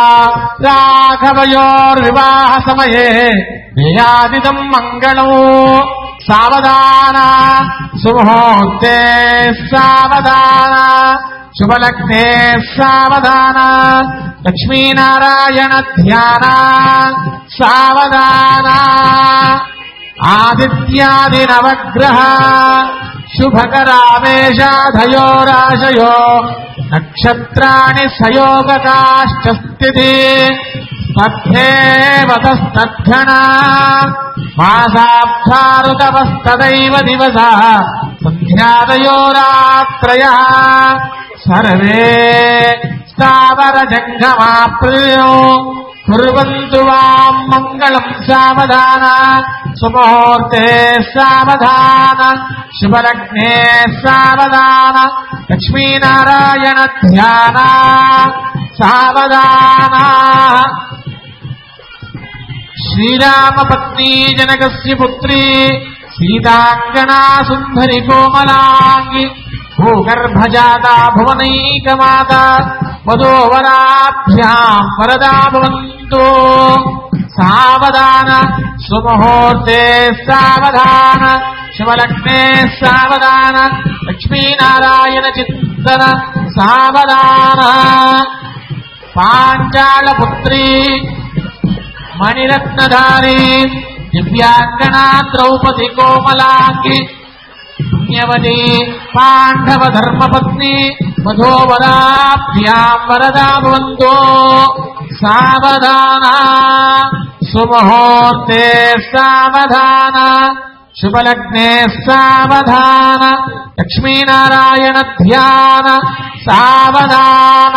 G: రాఘవయోర్వివాహ సమయే వేయాదిదం మంగళం సావధాన సుముహూర్తే సావధాన శుభలగ్నే సావధాన లక్ష్మీనారాయణ ధ్యాన సావధాన ఆదిత్యాది నవగ్రహ శుభకరావేశాధయోరాశయో నక్షత్రాణి సయోగకాశ్చ స్థితి స్తేవతస్తద్ధన మాసాబ్ధారుతవస్తదైవ దివస సంధ్యాదయో రాత్రయః సర్వే స్థావర జంగమాప్రయో కుర్వంతు వాం మంగళం సావధాన సుముహూర్తే సావధాన శుభలగ్నే సావధాన లక్ష్మీనారాయణ ధ్యాన సావధాన శ్రీరామపత్నీ జనకస్య పుత్రీ సీతాంగనా సుందరి కోమలాంగి భూగర్భజాతా భువనైకమాత వధూవరాభ్యాం వరదా భవంతు సావధాన సుముహూర్తే సావధాన శివలగ్నే సావధాన లక్ష్మీనారాయణ చింతన సావధాన పాంచాళపుత్రీ మణిరత్నధారీ దివ్యాంగనా ద్రౌపది కోమలాంగి పుణ్యవతి పాండవ ధర్మపత్ని వధూవరాభ్యాం వరదా భవంతు సావధాన సుముహూర్తే సావధాన శుభలగ్నే సావధాన లక్ష్మీనారాయణ ధ్యాన సావధాన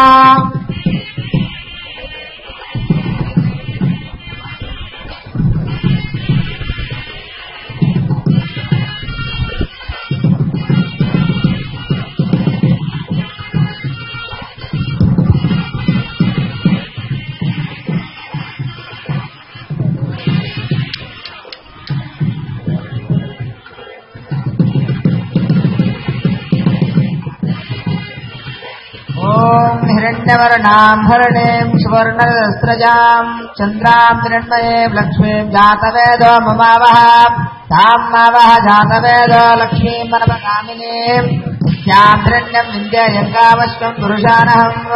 E: हिरण्यवर्णाम्भरणीं सुवर्णरस्त्रजां चन्द्रां हिरण्मयीं लक्ष्मीं जातवेदो ममावह तां मावह जातवेदो लक्ष्मीं मनपगामिनीं नित्यां हिरण्यं विन्द्ययङ्गावश्वं पुरुषानहम्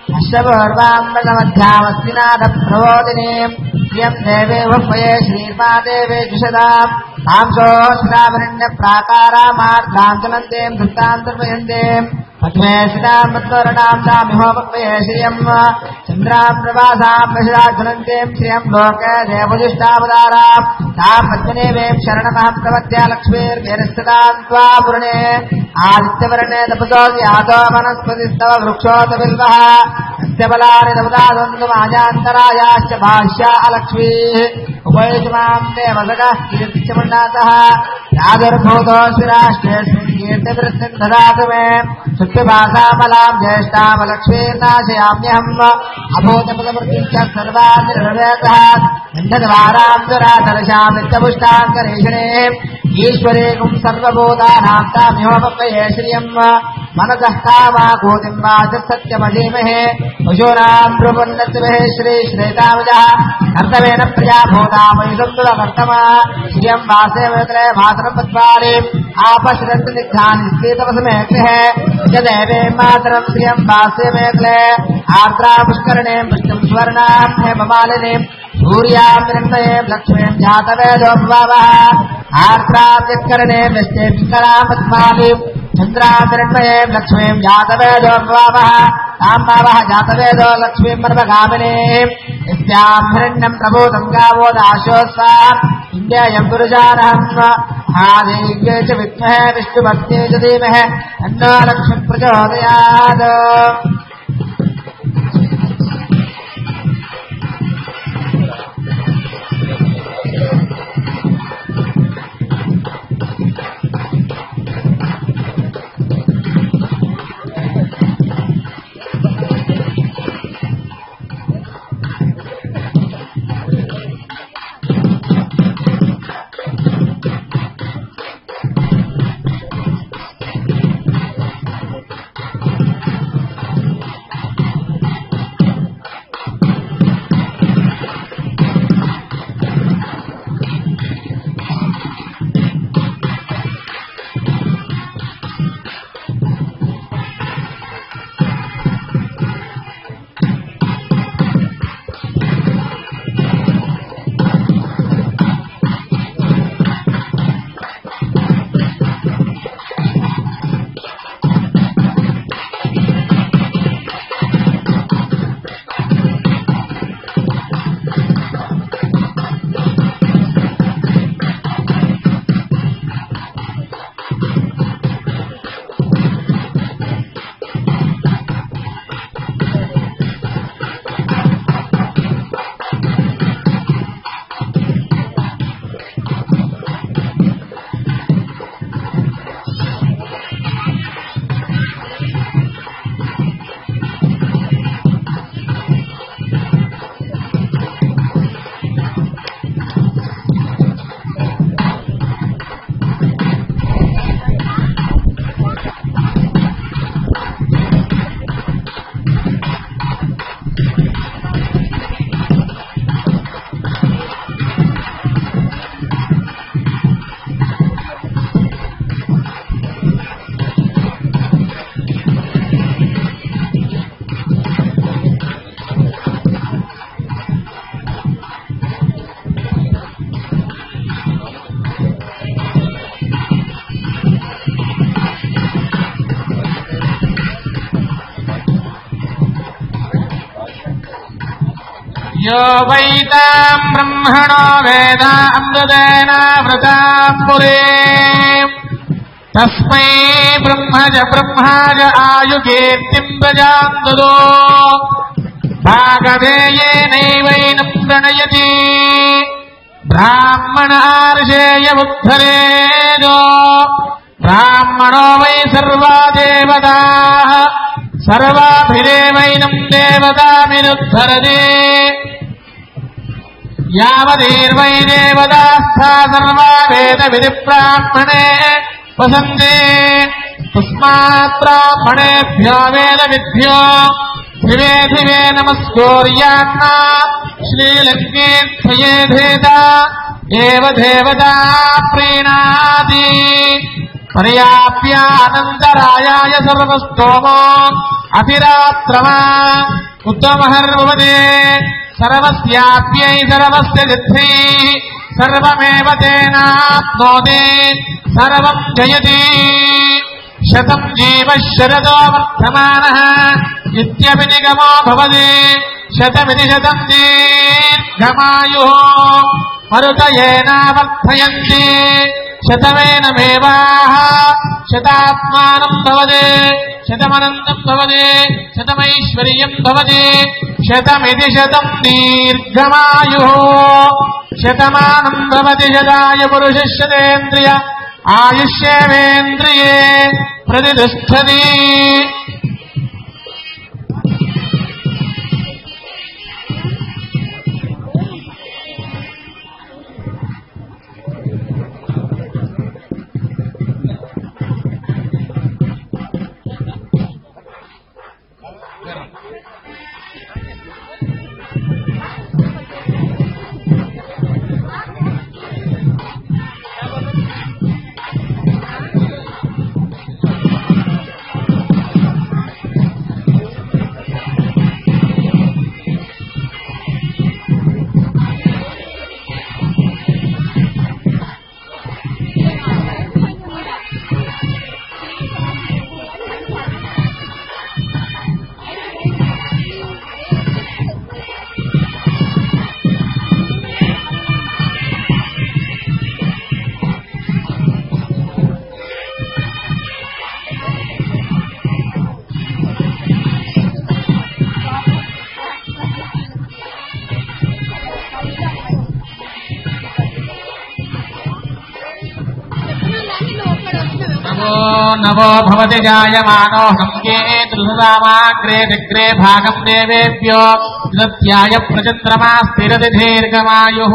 E: अश्वपूर्वाम्बलमध्यामस्तिनाथप्रबोधिनीं प्रियं देवे भुक्मये श्रीर्मादेवे जुषदाम् तांसो श्रावरण्यप्राकारामार्द्रां चलन्तीं धृतान्तर्मयन्तीम् पद्मे श्रीराम मत्वरणां दामिहोपक्वये श्रियम् चन्द्रां प्रभासां वशिराज्वलन्तीं श्रियं लोके देवजुष्टावतारां तां पद्मनेवीं शरणमहं प्रपद्ये लक्ष्मीर्वेरस्तदां त्वा पुरणे आदित्यवर्णे तपसो यातो वनस्पतिस्तव वृक्षोतबिल्वः अस्य बलानि दवदादन्तमाजान्तरायाश्च भाष्या अलक्ष्मीः उपयुष्मां देवसगः कीर्तिचमण्डातः राजर्भूतो श्रीराष्ट्रेऽस्मिन् कीर्तिवृत्तिं ददातु मे सुप्यभासामलां ज्येष्ठामलक्ष्मीर्नाशयाम्यहम् अभूतपदवृत्तिं च सर्वानिर्भवेतः गन्धद्वारां दुरादर्शां नित्यपुष्टाङ्करेषणे ईश्वरेकुं सर्वभूतानां तामिहोपक्वये श्रियम् मनसः कामाकूतिं वाचसत्यमधीमहे पशूनां प्रपन्नत्वहे श्रीश्रेतावजः कर्तवेन प्रजाभूता वैसुन्दरवर्तमा श्रियं वासेवत्रे मातरपद्वारे आपश्रन्तनिग्धानि स्थितवसमेग्रः जदेवे मातरं श्रियं वासेमेग्ले आर्द्रा पुष्करणीं पुष्टिं स्वर्णां हेममालिनीं सूर्यां निर्णये लक्ष्मीं जातवेदोपभावः आर्द्रां यत्करणे व्यस्ते पुष्करां पद्मालीं चन्द्रान्तरिण्मये लक्ष्मीं जातवेदोपभावः तां भावः जातवेदो लक्ष्मीं मनपगामिनीं यस्यां हिरण्यं प्रभूतं गावो दाशोऽस्वाम् इन्द्रियं पुरुषानहम् आदित्ये च विद्महे विष्णुभक्ते च धीमहि तन्नो लक्ष्मीं प्रचोदयात्
G: यो वैताम् ब्रह्मणो वेद अमृतेनावृताम् पुरीम् तस्मै ब्रह्मज आयुकीर्तिम् प्रजाम् ददो भागधेयेनैवैनम् गणयति ब्राह्मणार्षेय उद्धरेदो ब्राह्मणो वै सर्वा देवताः सर्वाभिरेवैनम् देवताभिरुद्धरति यावदेर्वै देवतास्था सर्वा वेदविधिब्राह्मणे वसन्ते तस्मात् ब्राह्मणेभ्यो वेदविद्भ्यो धिवे धिवे नमस्कोर्यान्ना श्रीलक्ष्मीर्थयेधेता एव देवता प्रीणाति पर्याप्यानन्दरायाय सर्वस्तोमो अभिरात्रमा उत्तमहर्भवते सर्वस्याप्यै सर्वस्य सिद्धिः सर्वमेव तेनाप्नोति सर्वं जयति शतं जीवः शरदो वर्धमानः इत्यपि निगमो भवति शतमिति शतं दीर्घमायुः मरुतयेनावर्धयन्ति शतमेनमेवाः शतात्मानम् भवति शतमनन्तम् भवति शतमैश्वर्यम् भवति शतमिति शतम् दीर्घमायुः शतमानम् भवति शताय पुरुषः शतेन्द्रिय आयुष्येवेन्द्रिये प्रतिष्ठति नवो भवति जायमानो हंके त्रिसदामाग्रे विग्रे भागम् देवेभ्यो दत्याय प्रचन्द्रमा स्थिरति दीर्घमायुः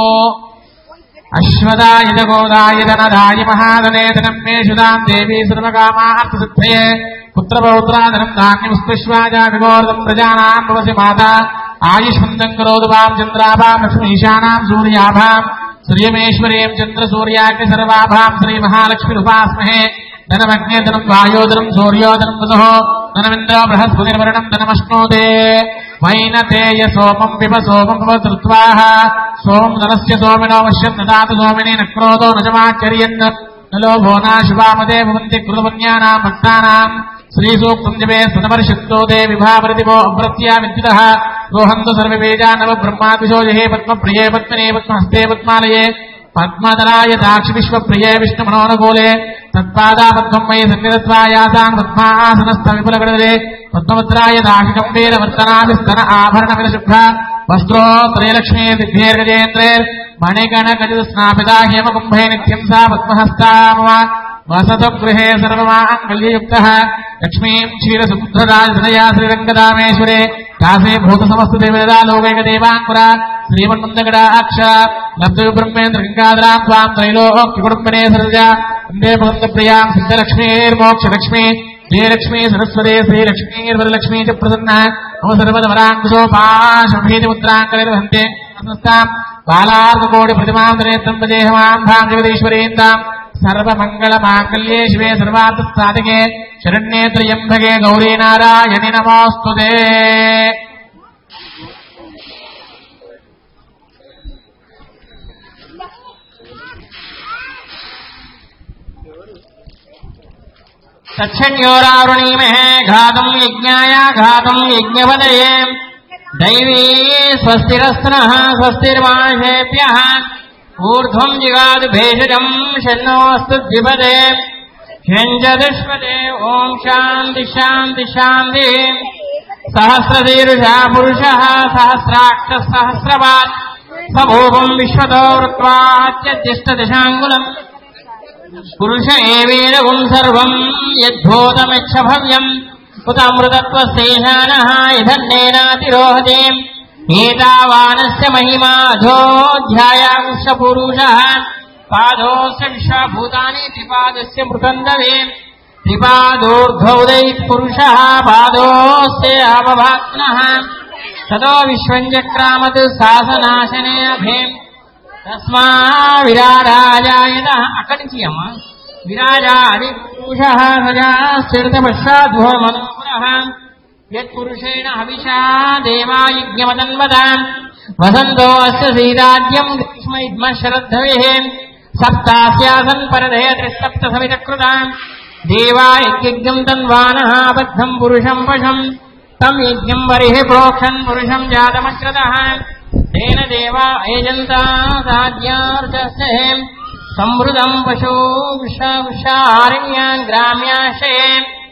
G: अश्वदाय गोदाय धनदाय महाधने धनम् मे शुदाम् देवी सर्वकामार्थसिद्धये पुत्रपौत्राधनम् धान्यमुष्पुष्वाजाभिगोर्दम् प्रजानाम् भवसि माता आयुष्मन्दम् करोतु वाम् चन्द्राभाम् लक्ष्मीशानाम् सूर्याभाम् सूर्यमेश्वरीम् चन्द्रसूर्याग्नि सर्वाभाम् श्रीमहालक्ष्मीरुपास्महे धनमग्ने धनम् वायोधनम् सूर्योधनम् वसुः धनमिन्द्रो बृहस्पतिर्वरणम् धनमश्नोदे वैनतेय सोमम् पिब सोमम् पवतृत्वाः सोमम् धनस्य सोमिनो वश्यम् ददातु सोमिनी न क्रोधो न चमाचर्यन् न लोभो नाशुभामदे भवन्ति कृतपुण्यानाम् भक्तानाम् श्रीसूक्तम् जपे स्तनपरिषत्तो दे विभावृतिभो अभ्रत्या विद्युतः रोहन्तु सर्वबीजानव ब्रह्मादिशो जहे पद्मप्रिये पद्मने पद्महस्ते पद्मालये पद्मधराय दाक्षि विश्वप्रिये विष्णुमनोनुकूले तत्पादा पद्मम् मयि सन्निधत्वायासान् पद्मासनस्थ विपुलगणदे पद्मभद्राय दाक्षि गम्भीरवर्तनाभिस्तन आभरणविलशुभ्र वस्त्रोत्रयलक्ष्मी दिग्भेर्गजेन्द्रे मणिगणगजस्नापिता हेमकुम्भे नित्यम् सा पद्महस्ता मम वसतु गृहे सर्वमाङ्गल्ययुक्तः लक्ष्मीम् क्षीरसमुद्रराजधनया श्रीरङ्गदामेश्वरे कासे भूतसमस्तदेवदा लोकैकदेवाङ्कुरा श्रीमन्मन्दगडाक्ष लब्धविब्रह्मेन्द्रगङ्गाधराम् त्वाम् त्रैलोक्यकुटुम्बिने सर्जा वन्दे भगवन्तप्रियाम् सिद्धलक्ष्मीर्मोक्षलक्ष्मी जयलक्ष्मी सरस्वती श्रीलक्ष्मीर्वरलक्ष्मी च प्रसन्नः मम सर्वदवराङ्कुशोपाशभीतिमुद्राङ्कलिर्वहन्ते बालार्ककोटिप्रतिमान्तरेत्रम् प्रदेहमाम् धाम् जगदीश्वरीन्दाम् सर्वमङ्गलमाङ्गल्ये शिवे सर्वार्थसाधके शरण्ये त्र्यम्बके गौरी नारायणि नमोऽस्तुते। तच्छन्योरावृणीमहे घातम् यज्ञाय घातम् यज्ञपदये
A: दैवी स्वस्तिरस्नः स्वस्तिर्माषेभ्यः ऊर्ध्वं जिगाद भेषजं शन्नोऽस्तु द्विपदे षञ्जदुष्पदे ॐ शान्ति शान्ति शान्तिः सहस्रशीर्षः पुरुषः सहस्राक्षः सहस्रपात् सभूपं विश्वतो वृत्वाच्यतिष्ठदशाङ्गुलम् पुरुष एवेदगुं सर्वं यद्भूतमिच्छ भव्यम् उतमृतत्वस्तेषानः यदन्नेनातिरोहते एतावानस्य महिमाधोऽध्यायागुश्च पुरुषः पादोऽस्य विश्वभूतानि त्रिपादस्य मृतन्दवे त्रिपादोर्ध्वौदैः पुरुषः पादोऽस्य अपभात्नः ततो विश्वञ्जक्रामत् शासनाशने अभेम् तस्मा विराराजायतः अక్కడి నుంచి అమ్మ విరాజాది పురుషः సజాశ్చిర్తపశ్చాద్భో మనోపురः యత్పురుషేణ హవిషా దేవాయజ్ఞమదన్వదాన్ వసంతో అస్య సీదాద్యం గ్రీష్మ ఇద్మ శరద్ధవేః సప్తాస్యాసన్ పరదయ త్రిసప్త సమితకృతాన్ దేవా యజ్ఞం తన్వానః బద్ధం పురుషం పశం తం యజ్ఞం వరిః ప్రోక్షన్ పురుషం జాతమశ్రతః तेन देवा एजन्ता साध्यार्चस्य संवृतं पशु विषारण्यान् ग्राम्याशये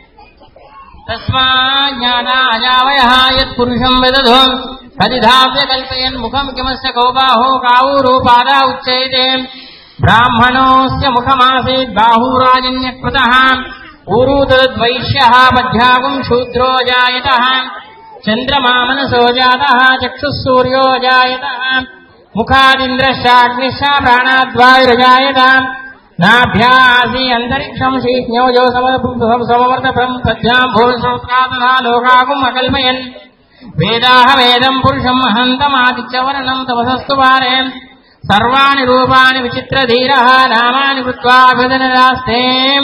A: तस्माज्ञानाजावयः यत्पुरुषं विदधो कदिधाव्य कल्पयन् मुखं किमस्य कौबाहो काऊरूपादा उच्यते ब्राह्मणोऽस्य मुखमासीत् बाहुराजन्यकृतः ऊरू तद्वैश्यः मध्यागुं शूद्रो जायतः चंद्रमा मनसो जातः चक्षुः सूर्यो जायतः मुखादिन्द्रश्चाग्निश्च प्राणाद्वायुर्जायत नाभ्यासि अन्तरिक्षं शीज्ञोजो समवर्तप्रं तज्जां भूरिश्रोत्रा तथा लोकागुम् अकल्पयन् वेदाहमेदं पुरुषम् अहन्तमादित्यवर्णं तपसस्तु पारे सर्वाणि रूपाणि विचित्रधीरः नामानि कृत्वा अभिधनरास्ते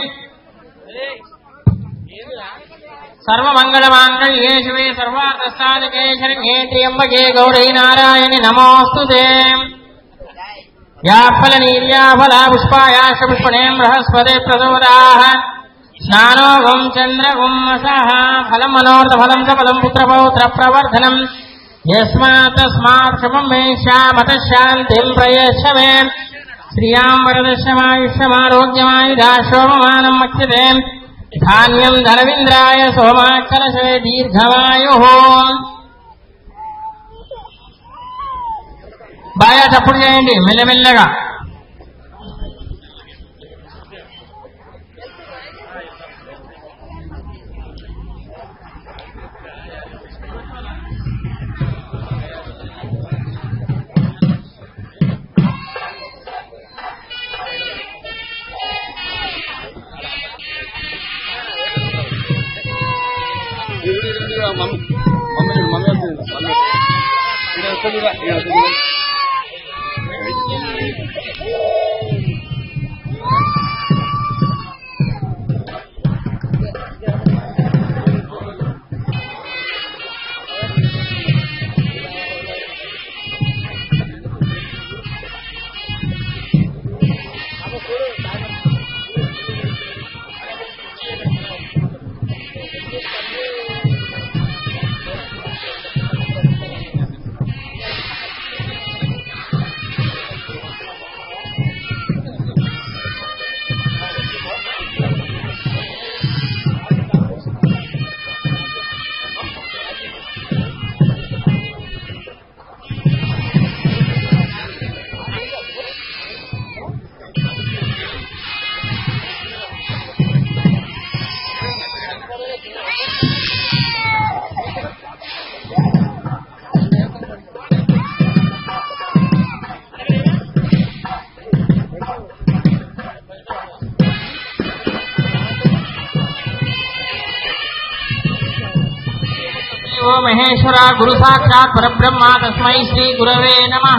A: सर्वमङ्गलमाङ्गल्ये शिवे सर्वार्थसाधके शरण्ये त्र्यम्बके गौरी नारायणि नमोऽस्तुते या फलनीर्या फला पुष्पायाश्च पुष्पणे बृहस्पते प्रचोदाः स्नानोगुं चन्द्रगुं वसः फलं मनोर्थफलं च पदं पुत्रपौत्रप्रवर्धनम् यस्मात् तस्मात् शुभं मे श्यामतः शान्तिं प्रयच्छ मे श्रियां वरदशमायुष्यमारोग्यमायुधाशोभमानं मक्ष्यते धान्यं धनविन्द्राय सोमाकलशे दीर्घमायुः బాగా చప్పుడు చేయండి మెల్లమెల్లగా महेश्वरा गुरु साक्षात् परब्रह्मा तस्मै श्री गुरवे नमः।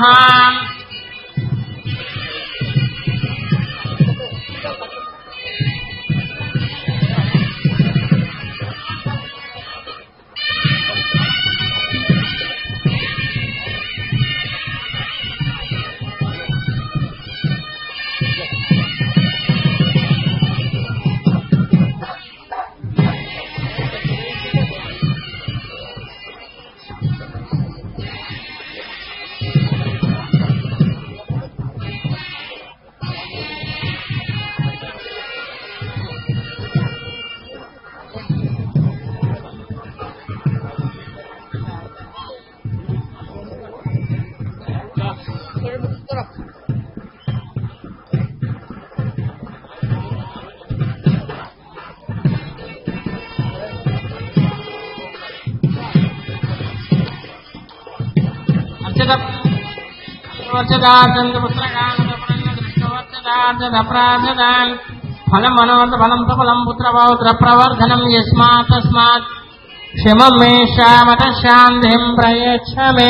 A: వర్చదాన్ ఫలం మనోత ఫలం సఫలం పుత్రపౌత్ర ప్రవర్ధనం యస్మాత్ తస్మాత్ క్షమం మే శ్యామత శాంతిం ప్రయచ్చ మే.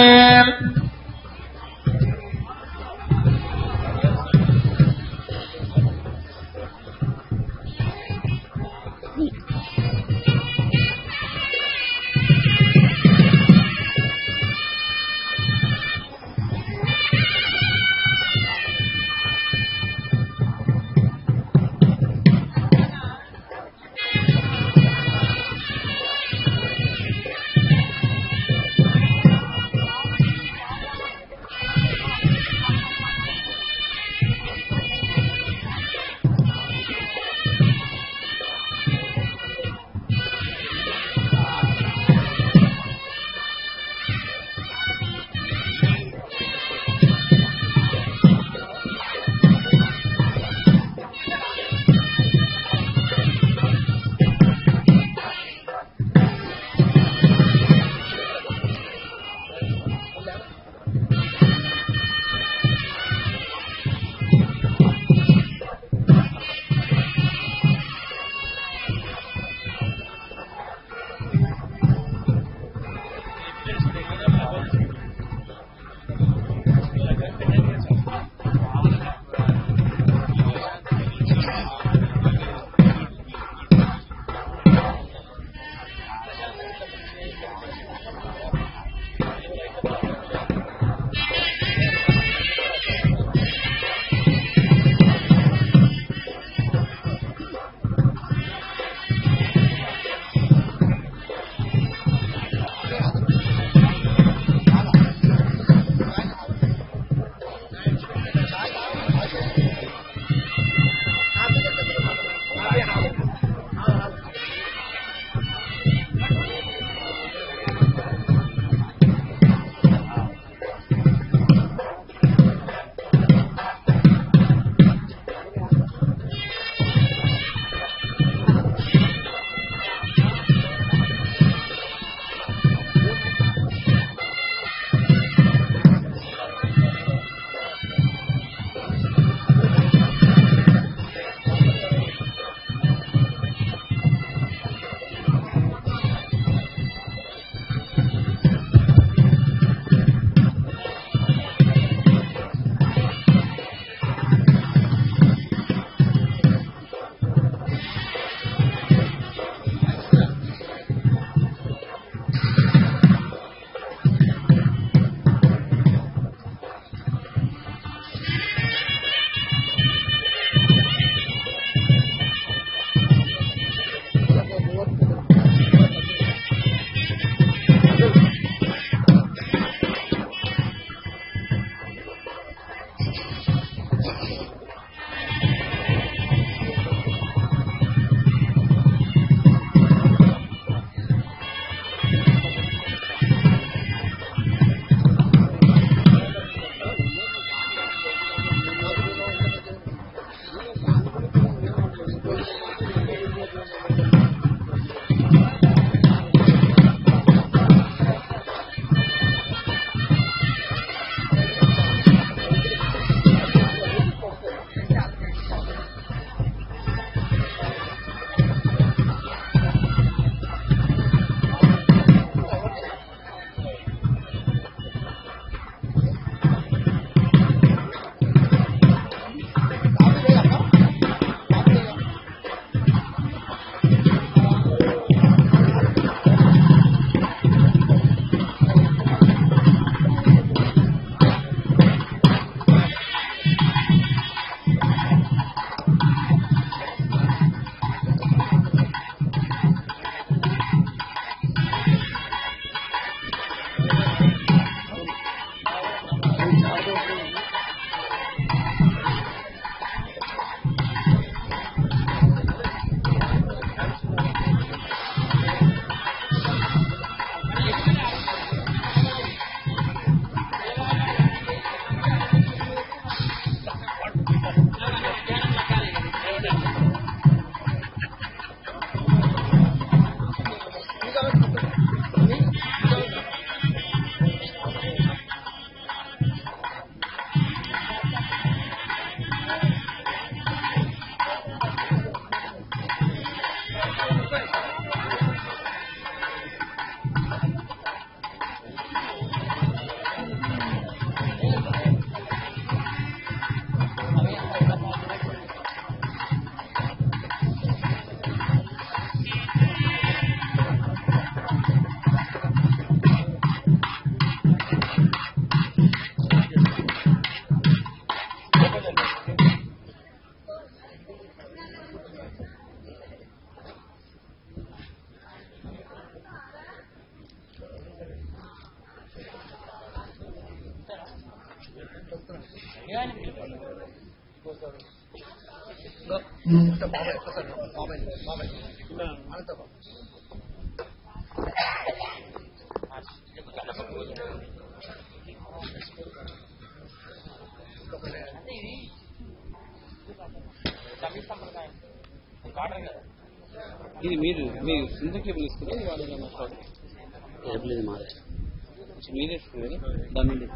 D: ఇది మీరు మీ ఇంత కేబుల్ ఇస్తుంది
B: కేబుల్ ఇది మాదే
D: మీరే ఇస్తుంది దాని నుండి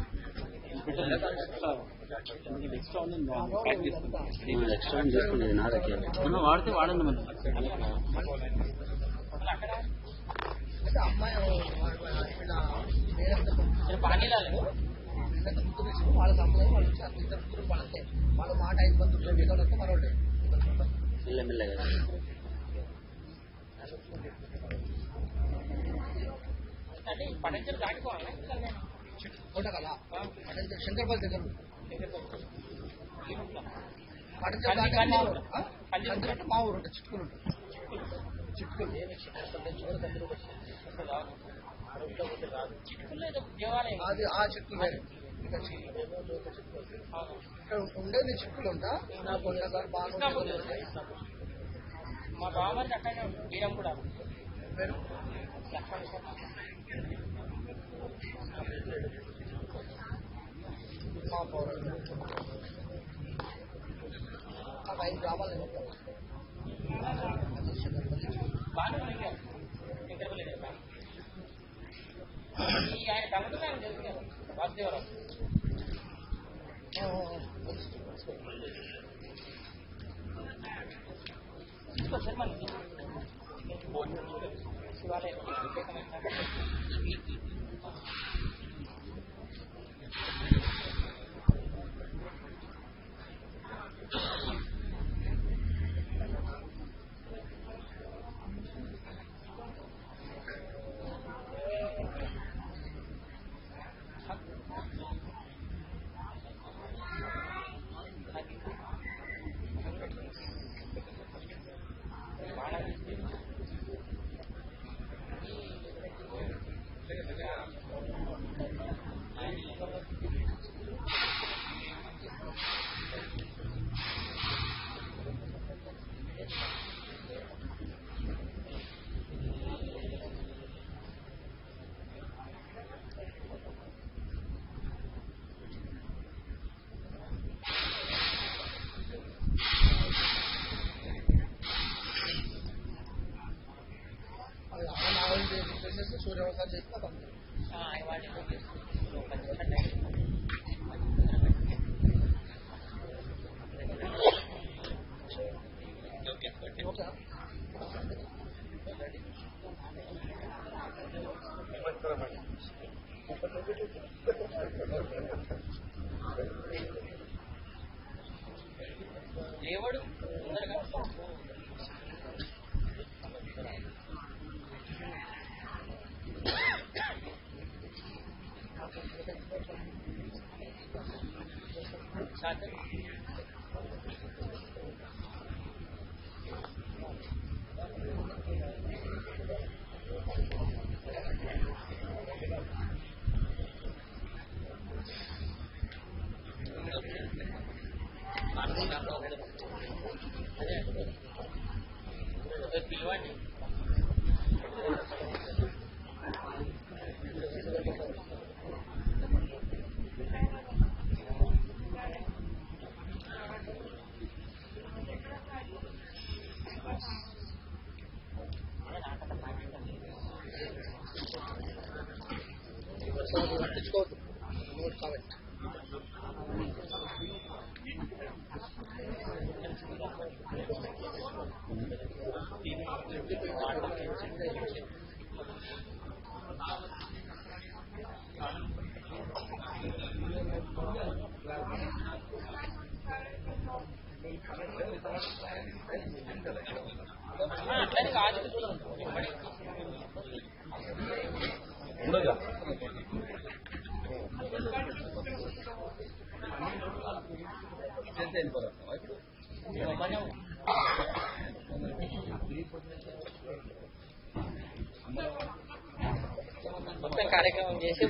D: ఎక్స్ట్రా ప్యాక్ చేసుకుంటాం
B: ఎక్స్ట్రా చేసుకునేది నా దగ్గర
D: వాడితే వాడండి మనం
E: వాళ్ళ సంప్రదాయం వాళ్ళు ఇద్దరు వాళ్ళంటే వాళ్ళ మాట 5 మంది వస్తే మరొకటి
B: మెల్లమెల్లగా
E: కోట కదా శంకర్పల్లి దగ్గర అంటే మా ఊరు ఉంటుంది చిక్కులు అది ఆ చిక్కులు వేరే ఇక్కడ ఉండేది చిక్కులు ఉంటా బాగా
A: మా బావమరిది అక్కడనే ఉంటుంది వీరం కూడా
E: నాకు 5 గ్రామాలు
A: ఆయన తగ్గుతుంది ఆయన తెలుసు కదా వాసుదేవరావు శివాలయం సూర్యవంశాలు చేసిన దేవుడు పిలవండి
E: పట్టించుకోవద్దు కాబట్టి
A: అట్లనే కాదు మొత్తం కార్యక్రమం చేసి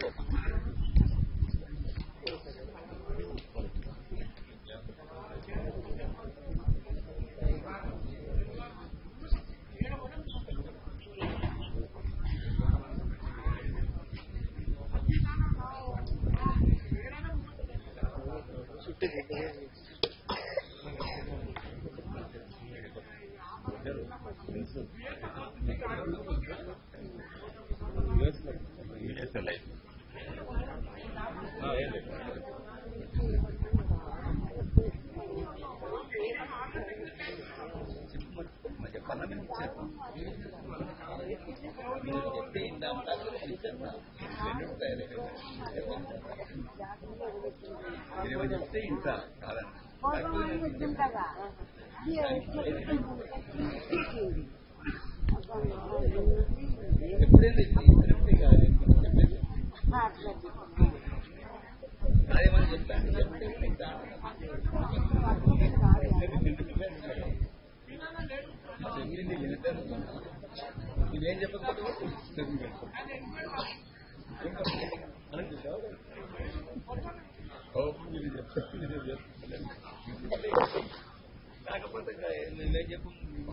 E: చెప్తే ఇంత ఎప్పుడైనా అదేమని చెప్తాను ఇదేం చెప్పకపోతే కాకపోతే నేను చెప్పు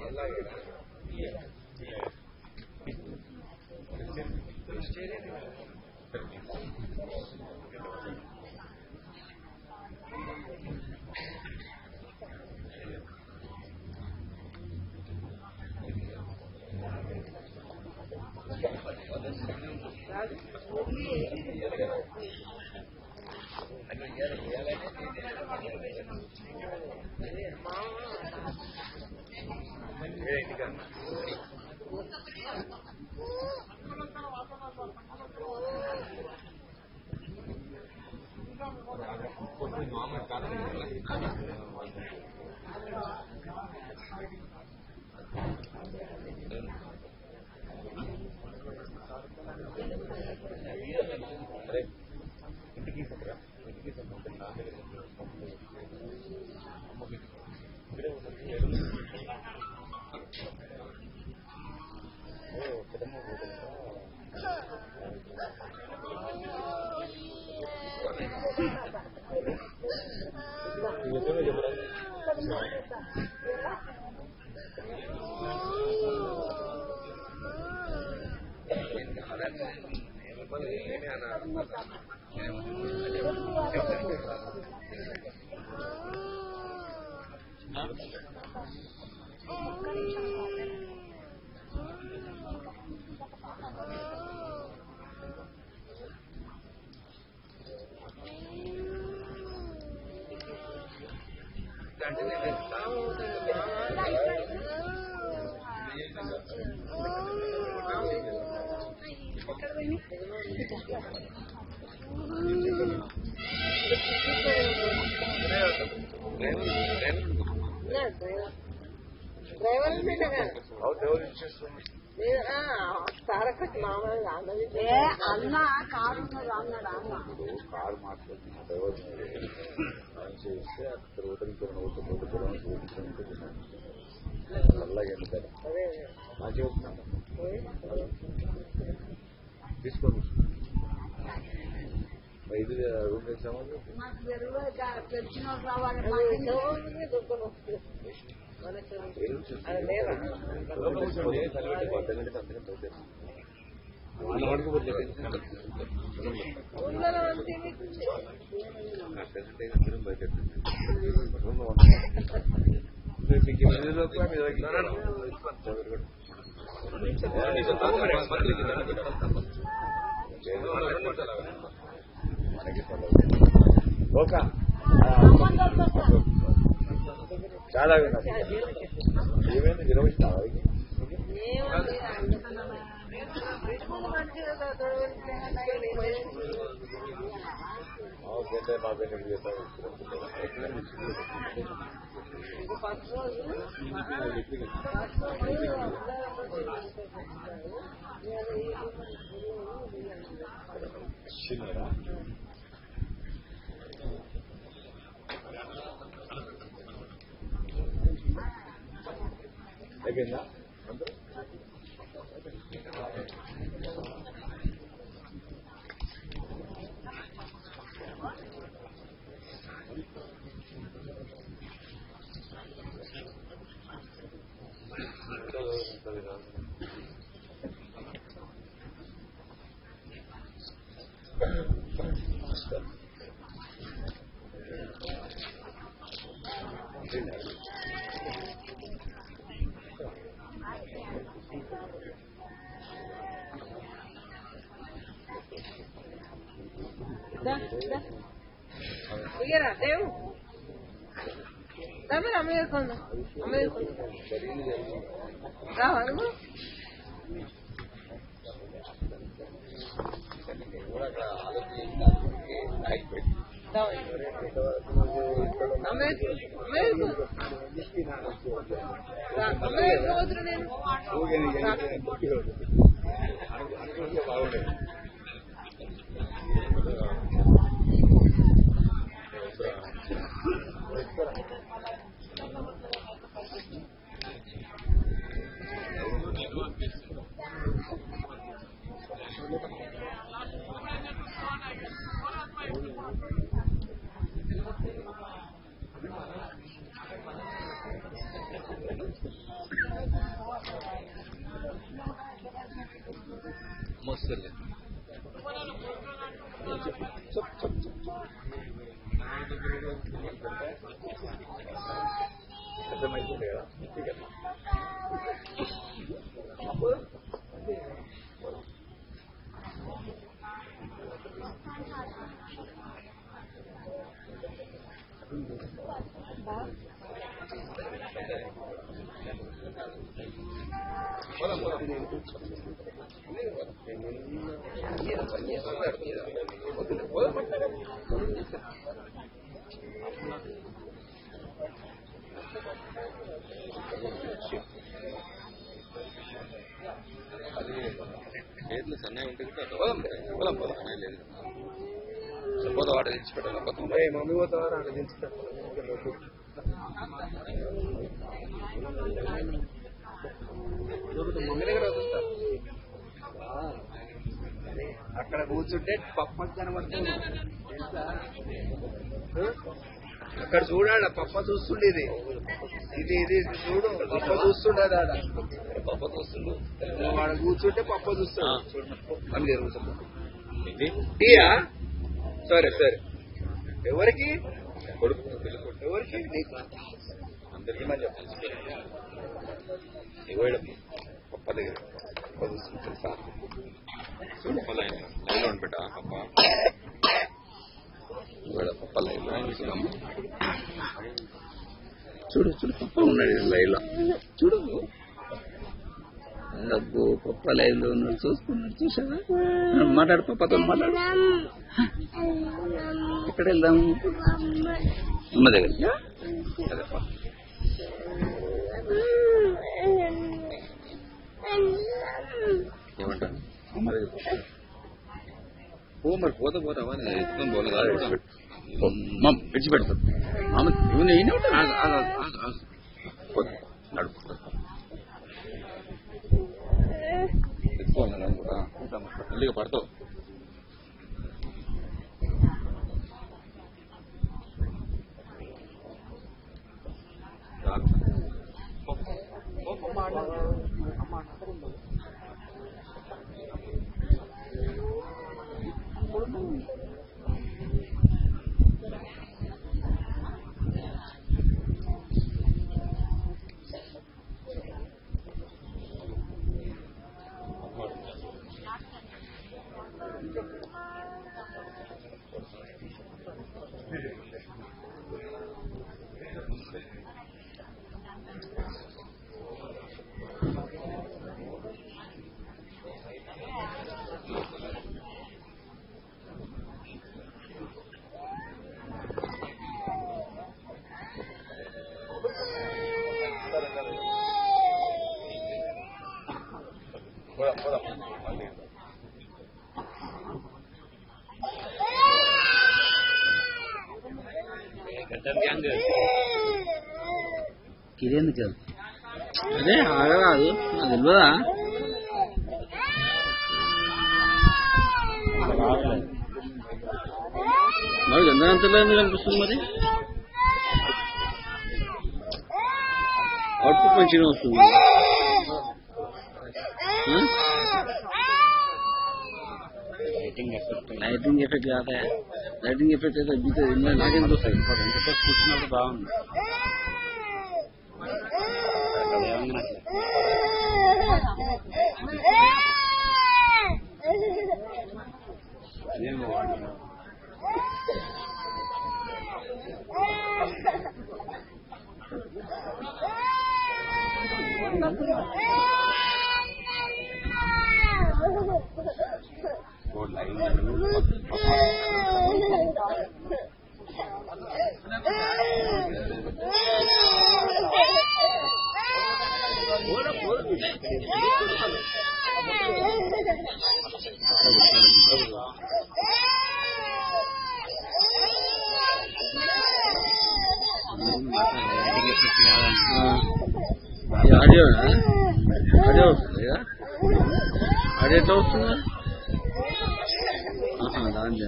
C: అన్న కారు అన్నాడు అన్న
E: కారు మాట్లాడుతున్నా చేస్తే తర్వాత అలాగే మంచిగా వస్తున్నాను తీసుకోండి ఐదు రూమ్ వేసాము
C: తెలిసిన రావాలి
E: చాలా ఏమైంది విరమిస్తావా అయిపోయిందా
C: Mira, Teo. Dame la media con. ¿Algo?
B: చేతులు సన్నగా ఉంటుంది పోతా వాట తెచ్చిపెట్టాలి మమ్మీ పోతావారా అక్కడ తెచ్చిపెట్టాలి మమ్మీ దగ్గర వదులుతా అక్కడ కూర్చుంటే పప్ప కనబడుతుంది అక్కడ చూడాడ పప్ప చూస్తుండేది ఇది ఇది చూడు పప్ప చూస్తుండేది ఆడ పప్ప చూస్తుండు వాడు కూర్చుంటే పప్ప చూస్తాడు అని జరుగుతుంది టీయా సరే సరే ఎవరికి ఎవరికి నీకు అందరికీ మళ్ళీ ఇవ్వడం పప్ప దగ్గర పప్ప చూస్తుంది తెలుసా చూడు పప్ప లైన్లో ఉండిపెట్టా పప్ప పప్ప లైన్లో చూడు చూడు పప్ప ఉన్నాడు లైన్లో చూడు అబ్బో పప్ప లైన్లో ఉన్నాడు చూసుకున్నాడు చూసావా మాట్లాడు పప్పతో మాట్లాడు ఎక్కడ వెళ్దాము అమ్మ దగ్గరికి అదేప్ప ఏమంటా అమ్మ దగ్గర ఓ మరి పోతా పోతావా ఎత్తుకొని పోలేదు విడిచిపెడతాడు ఆమె నేనే ఉంటాను నడుపు ఎత్తుకోవాలి అనుకుంటా మళ్ళీ పడతావు ఇదేందుకు అదే ఆగరాదు నాకు తెలియదా మరి గంధంతలో ఎందుకు అనిపిస్తుంది మరి అవుట్పుట్ మంచిగా వస్తుంది లైటింగ్ ఎఫెక్ట్ కాదా లైటింగ్ ఎఫెక్ట్ అయితే అబ్బితుంది నాకేం చూస్తుంది కూర్చున్నప్పుడు బాగుంది ఏమన్నా
H: ఆడియో వస్తుంది కదా, ఆడియో ఎట్లా వస్తుందా? దాని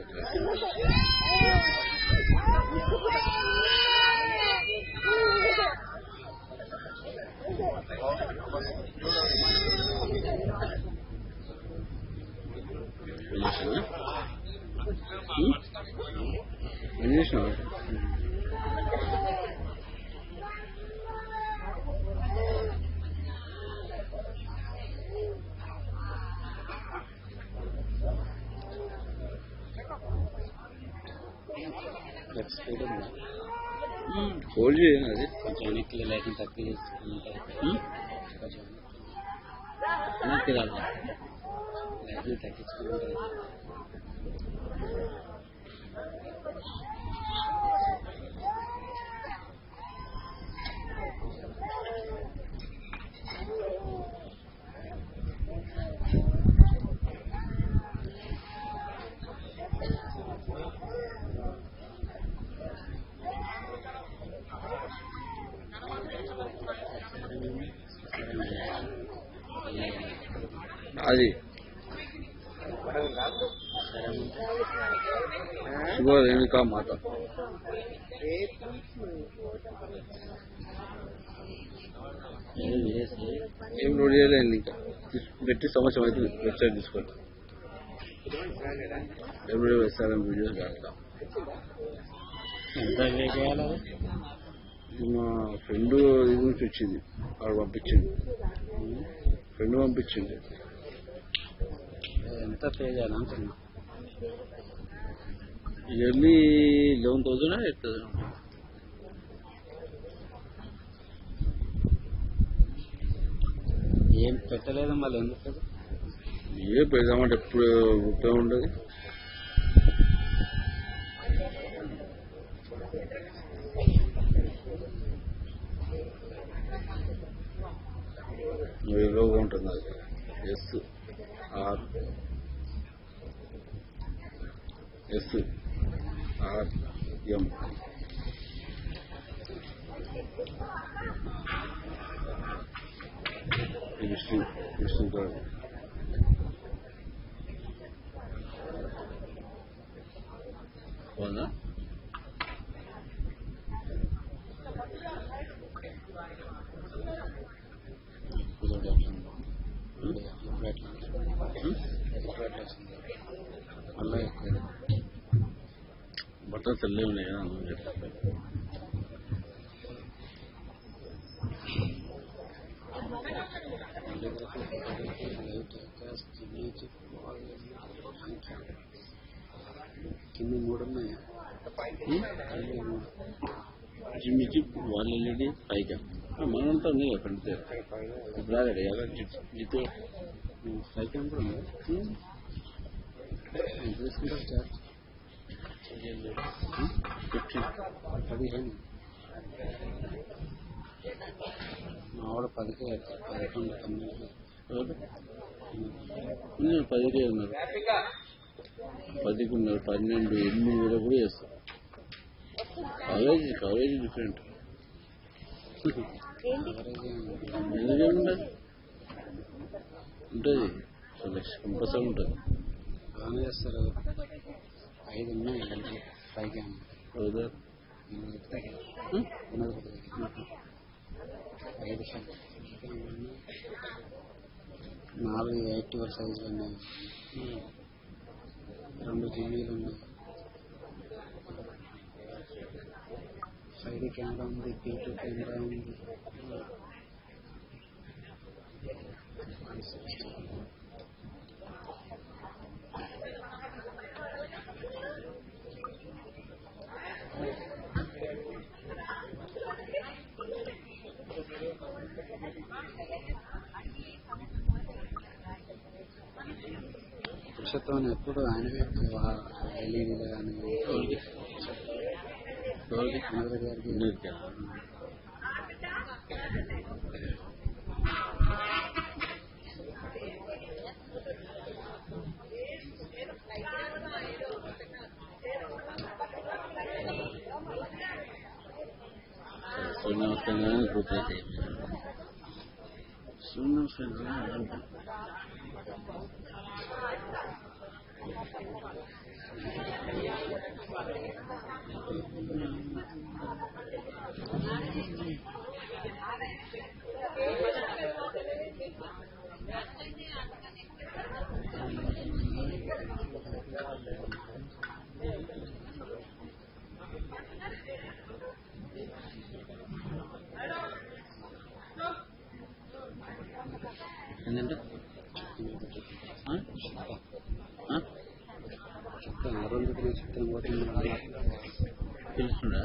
H: ఏం చేసినావు? హోల్డ్ చేయండి, అది కొంచెం వెనక్కి లైటింగ్ తక్కువ చేసుకుంటే కొంచెం వెనక్కి రాదు, లైటింగ్ తగ్గించుకుంటే అది सुबह रहने का माता ఏం రోడ్ చేయలేదు ఇంకా గట్టి సంవత్సరం అయితే వెబ్సైట్ తీసుకోండి ఎవ్రీ వేస్తారని వీడియోస్ కావట్లా మా ఫ్రెండ్ ఇది నుంచి వచ్చింది వాడు పంపించింది ఫ్రెండ్ పంపించింది ఎంత పే చేయాలంటున్నా ఇయర్లీ 11,000 8,000 ఏం పెట్టలేదు మళ్ళీ ఎందుకు ఏ పెడదామంటే ఎప్పుడు రూపాయి ఉండదు ఏదో ఉంటుంది అది SRM విష్ణు గారు అవునా మళ్ళీ బట్టలు తెల్లే ఉన్నాయి కదా కింద 3 ఉన్నాయి జిమ్మికి వాళ్ళు వెళ్ళి పైగా మనంతా ఉంది కదా పెడితే రాగడే ఎలా జితో పైకి కూడా ఉంది తీసుకుంటారు చార్జ్ 15 మా ఆవిడ 10కే 10కే ఉన్నారు 10కి ఉన్నారు 12 8 కూడా చేస్తారు కాలేజీ డిఫరెంట్ ఉంటుంది కంపల్సరీ ఉంటుంది బాగానే చేస్తారు 5 ఉన్నాయి 5కే 5 4 8 సైజులు ఉన్నాయి 2 జీబీలు ఉన్నాయి సైడ్ కెమెరా ఉంది P2 కెమెరా ఉంది నక్షత్రం ఎప్పుడు ఆయనవే ఎల్ఈడీలో కానీ గారికి సూర్యనమస్కారంగా గ్రూప్ అయితే సూర్యనమస్కారం ఏంటంటే చెప్తాను ఆ రోజు చెప్తాను పోతుంది తెలుస్తుందా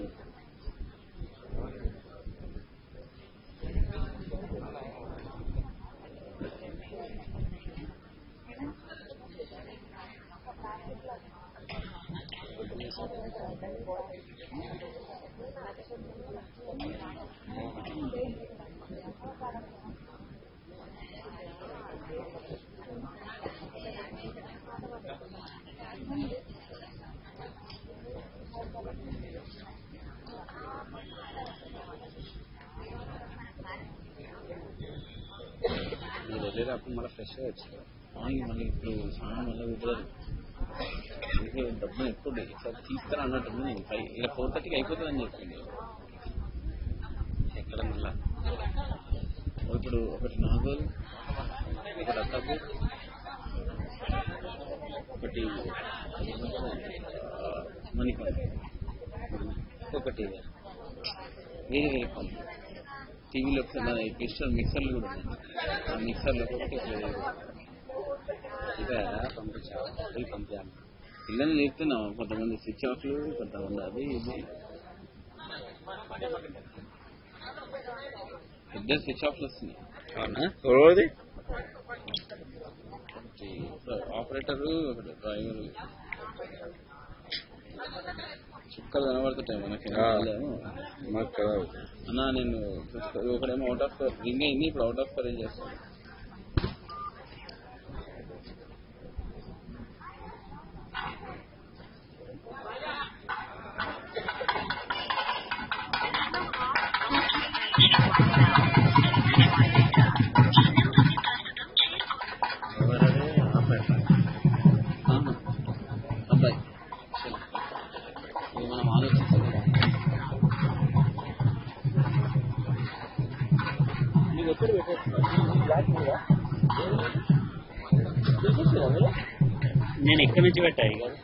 H: మీరు వెళ్ళేటప్పుడు మళ్ళీ ఫ్రెష్గా వచ్చారు మళ్ళీ ఇప్పుడు స్నానం మళ్ళీ కుదరదు డబ్బులు ఎప్పుడు ఒకసారి తీసుకురా అన్నట్టుంది నేను ఇలా 4:30కి అయిపోతుందని చెప్పింది ఎక్కడ మళ్ళా ఇప్పుడు ఒకటి నాగోలు ఒకటి అత్తాపూర్ ఒకటి మణికొండ ఒకటి వేరే వేరే పనులు టీవీలో డిజిటల్ మిక్సర్లు కూడా ఉన్నాయి ఆ మిక్సర్లో ఒకటి ఇక పంపించాలి పంపించాలి పిల్లల్ని చెప్తున్నాం కొంతమంది స్విచ్ ఆఫ్లు కొంతమంది అది ఇది ఇద్దరు స్విచ్ ఆఫ్లు వస్తున్నాయి
B: రోజు
H: ఆపరేటరు డ్రైవర్ చుక్కలు కనబడుతుంటాయి మనకి అన్నా నేను ఒకడేమో అవుట్ ఆఫ్ రింగ్ అయింది ఇప్పుడు అవుట్ ఆఫ్ కవరేజ్ చేస్తాను అబ్బాయి మనం ఆలోచిస్తాం నేను ఎక్కడి నుంచి పెట్టాయి కదా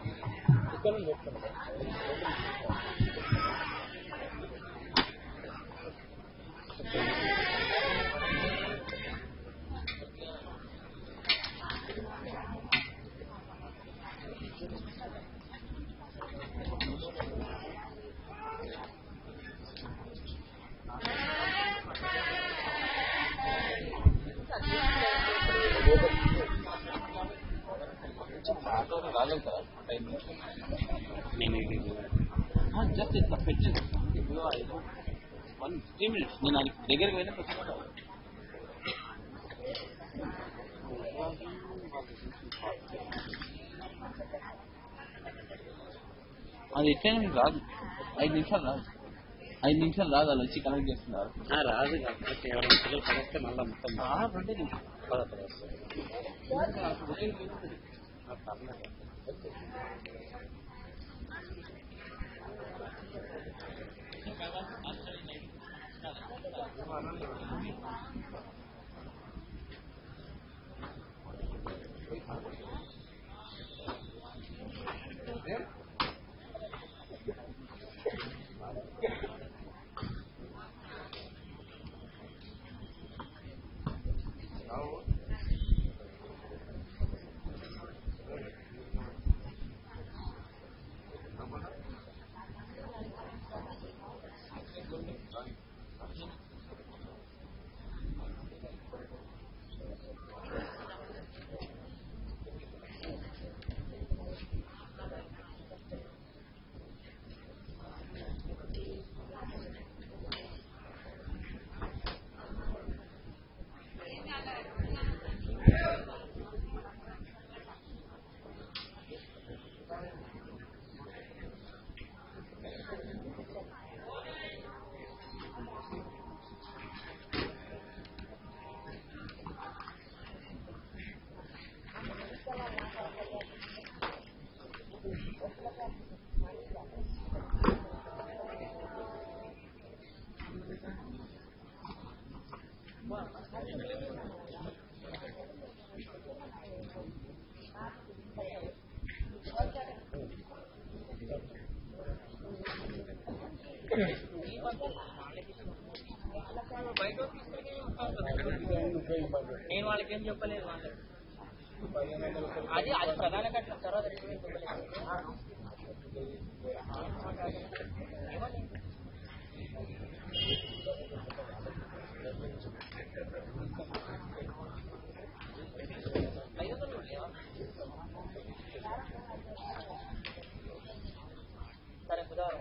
H: నేను జస్ట్ ఇట్లా పెట్టాను 1-3 minutes నేను అది దగ్గరికి వెళ్ళిన అది ఎట్లయినా రాదు 5 నిమిషాలు రాదు 5 నిమిషాలు రాదు వాళ్ళు వచ్చి కనెక్ట్ చేస్తున్నారు రాదు కేవలం పిల్లలు కనెక్ట్ మళ్ళీ మొత్తం 2 నిమిషాలు
D: నేను వాళ్ళకి ఏం చెప్పలేదు వాళ్ళకి అది అది ప్రధాన కట్టడం తర్వాత సరే బుధవారం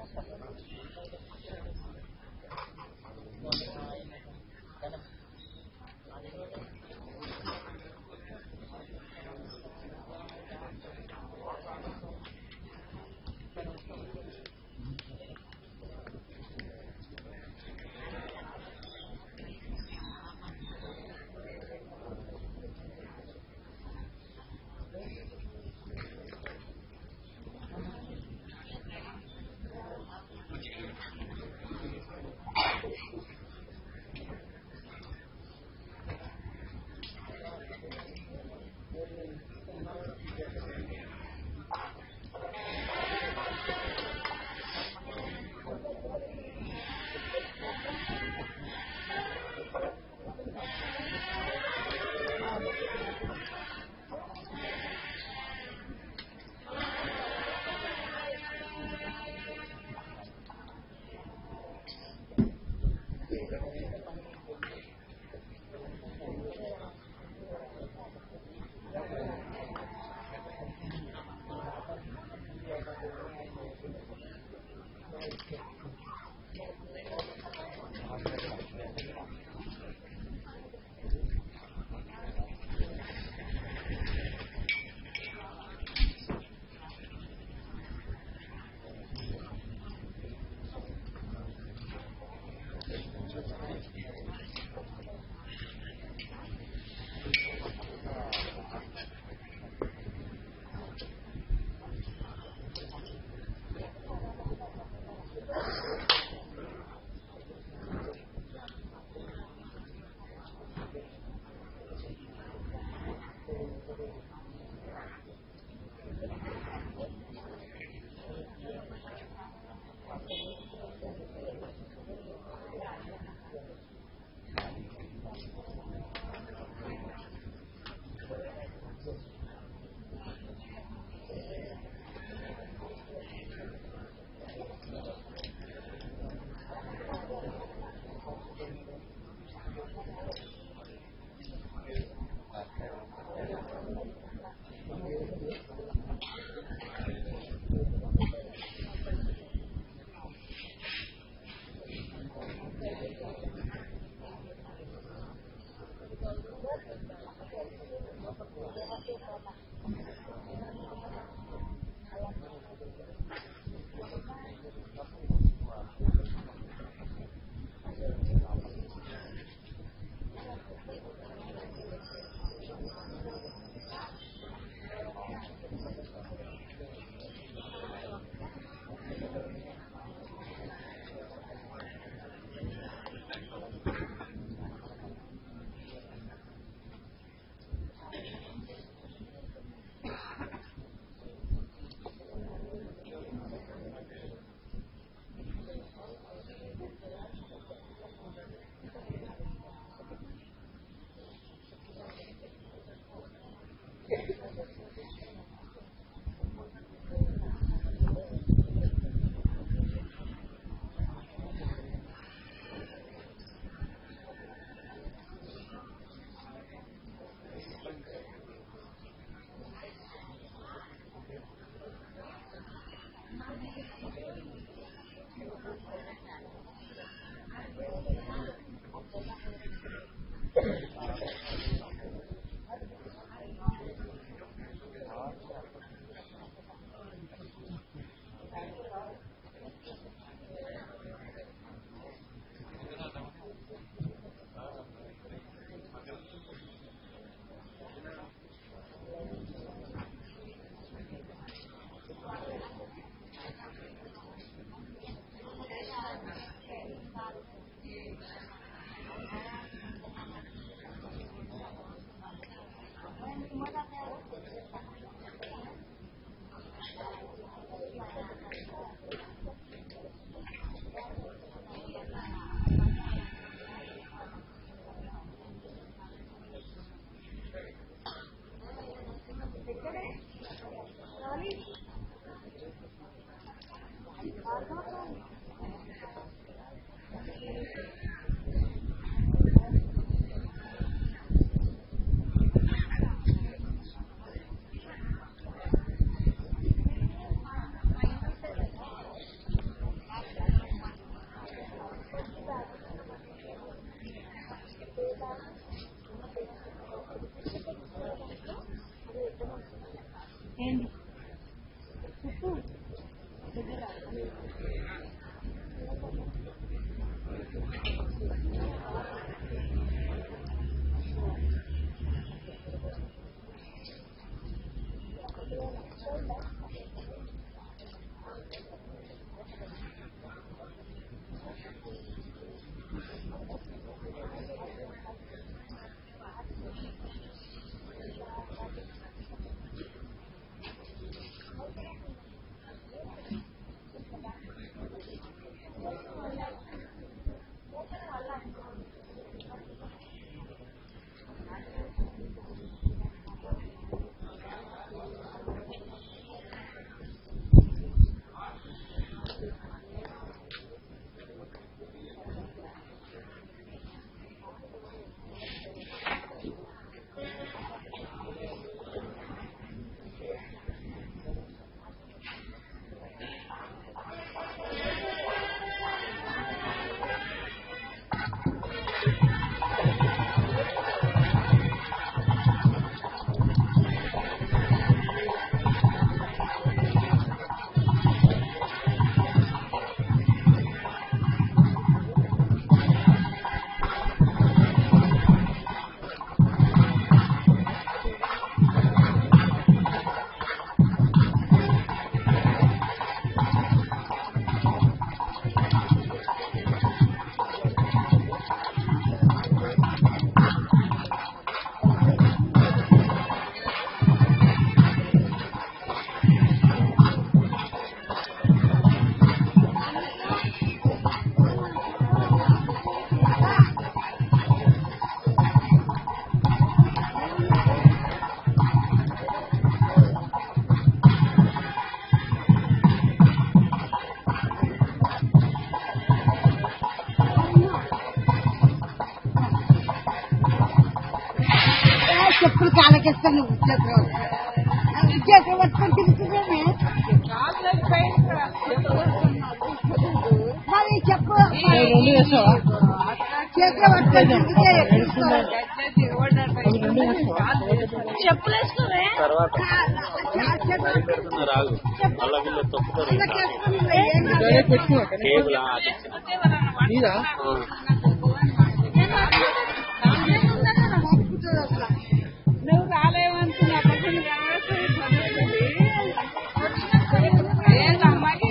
I: చెప్పులు కాలకేస్తాను నువ్వు చేతులు పట్టుకొని తిరుగుతున్నామే మరి చెప్పు చేతులు పట్టుకొని
C: చెప్పులు వేసుకోవే నువ్వు రాలేవనుకున్నా అమ్మాయి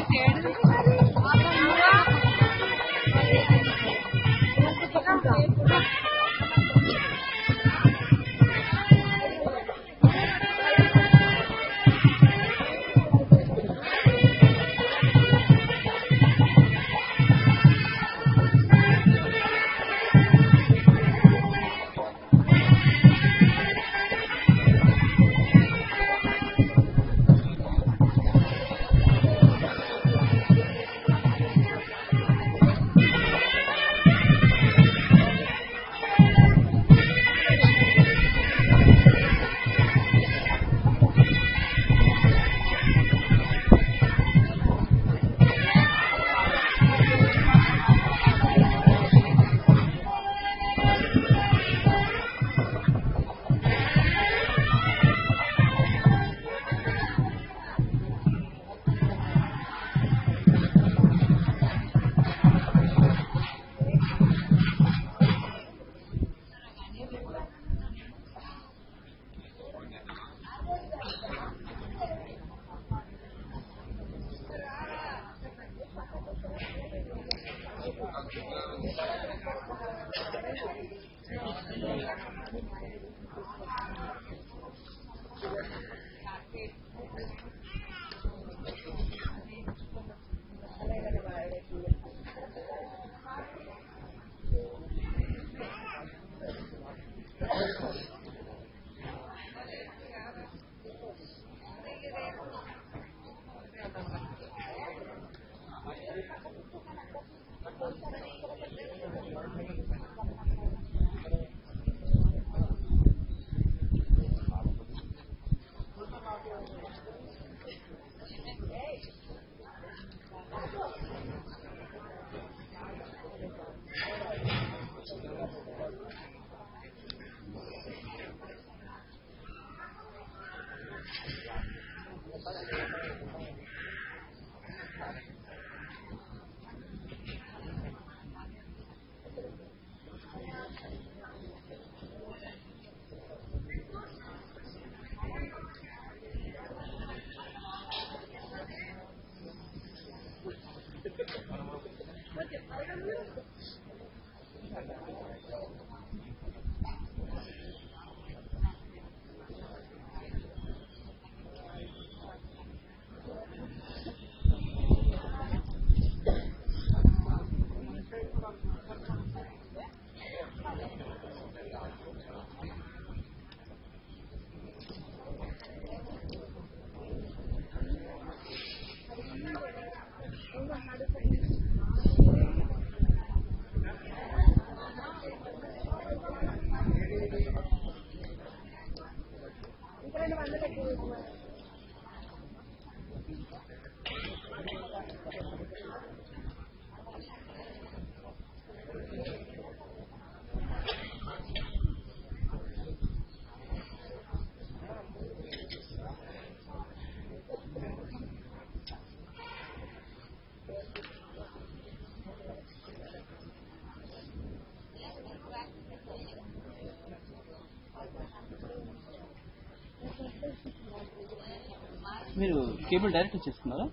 H: మీరు కేబుల్ డైరెక్ట్ చేసుకున్నారా?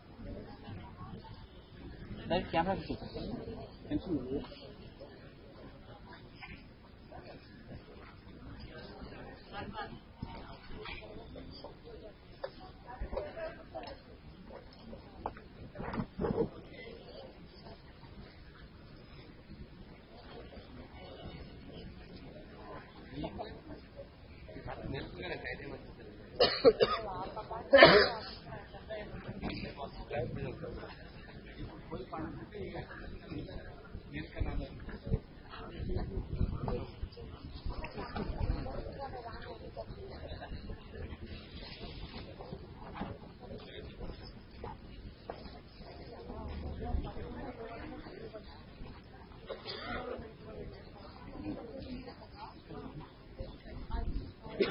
H: డైరెక్ట్ కెమెరా చేసుకున్నారా?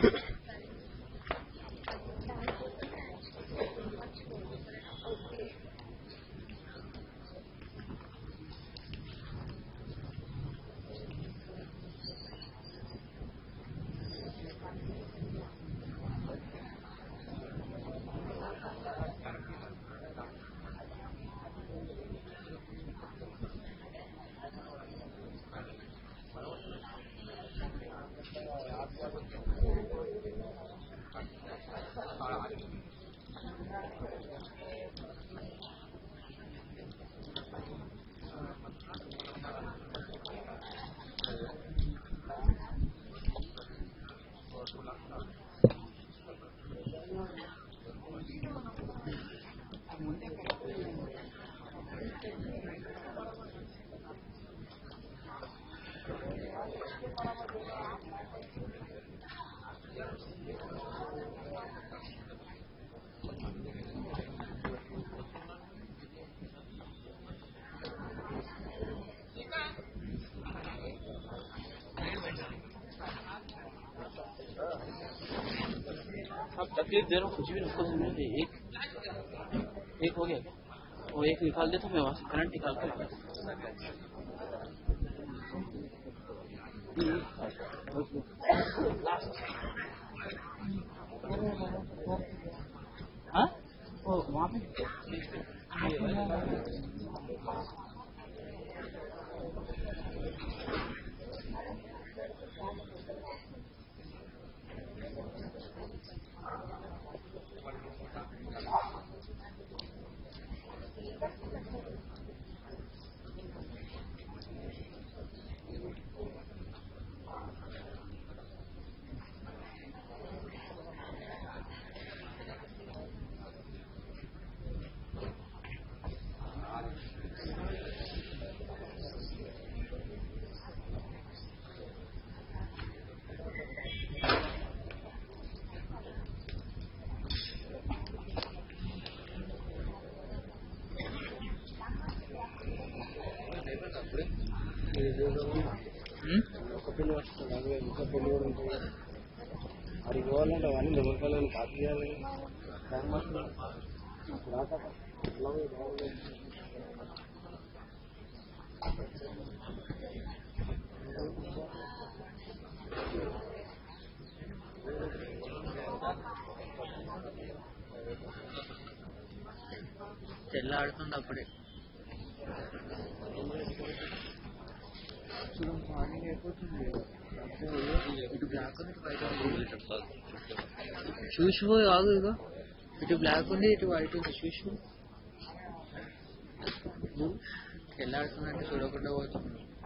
H: आप तकलीफ दे रहा हूँ, कुछ भी नुस्खा सुनने दे। एक हो गया, वो एक निकाल दे तो मैं वहाँ से करंट निकाल कर हाँ वो वहाँ पे
D: అది పోవాలంటే అవన్నీ నిమ్మకాయలు కాపీ చేయాలి.
H: తెల్లాడుతుంది అప్పుడే. ఇటు బ్లాక్ ఉంది, ఇటు వైట్ ఉంది. చూసిపో ఆగు, ఇగో ఇటు బ్లాక్ ఉంది, ఇటు వైట్ ఉంది. చూసిపో తెల్లాడుతుందంటే చూడకుండా పోతుంది.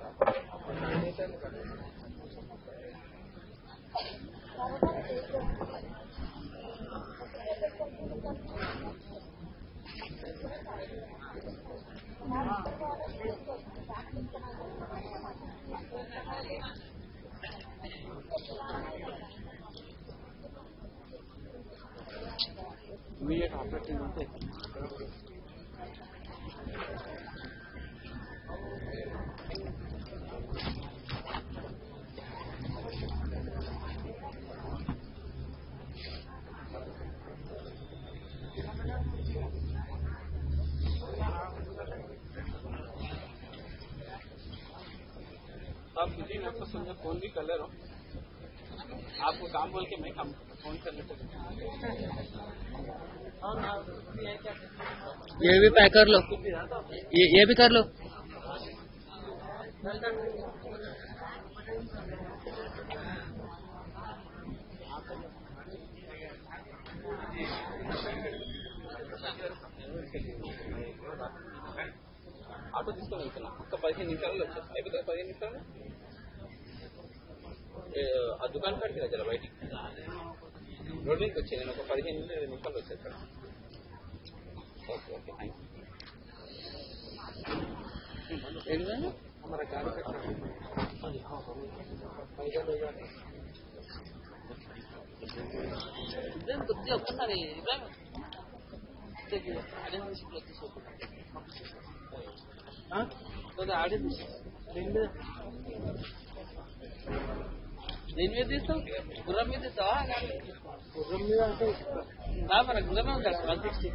H: ఇమీడియట్ ఆపరేషన్ ఉంటే आप किसी ने आपको समझा फोन भी कर ले रहा हूँ, आपको काम बोल के मैं काम फोन कर लेता हूँ। ये भी पैक कर लो, ये भी कर लो। ఆటో తీసుకొని వెళ్తున్నా, ఒక 15 నిమిషాలలో వచ్చేస్తా. అయిపోతే 15 నిమిషాలు ఆ దుకాణం కాడికి రా, జర బయటికి రోడ్ మీదకి వచ్చాయి. నేను ఒక 15 నిమిషాలు వచ్చేస్తాను. Okay okay thank you. हमारा गाड़ी కొద్దిగా ఒక్కసారి ఆడే రెండు దేని మీద తీస్తావు? గుర్రం మీద తీస్తావా?
D: గుర్రం మీద అంటే
H: మన గుర్రమే ఉంటారు 160.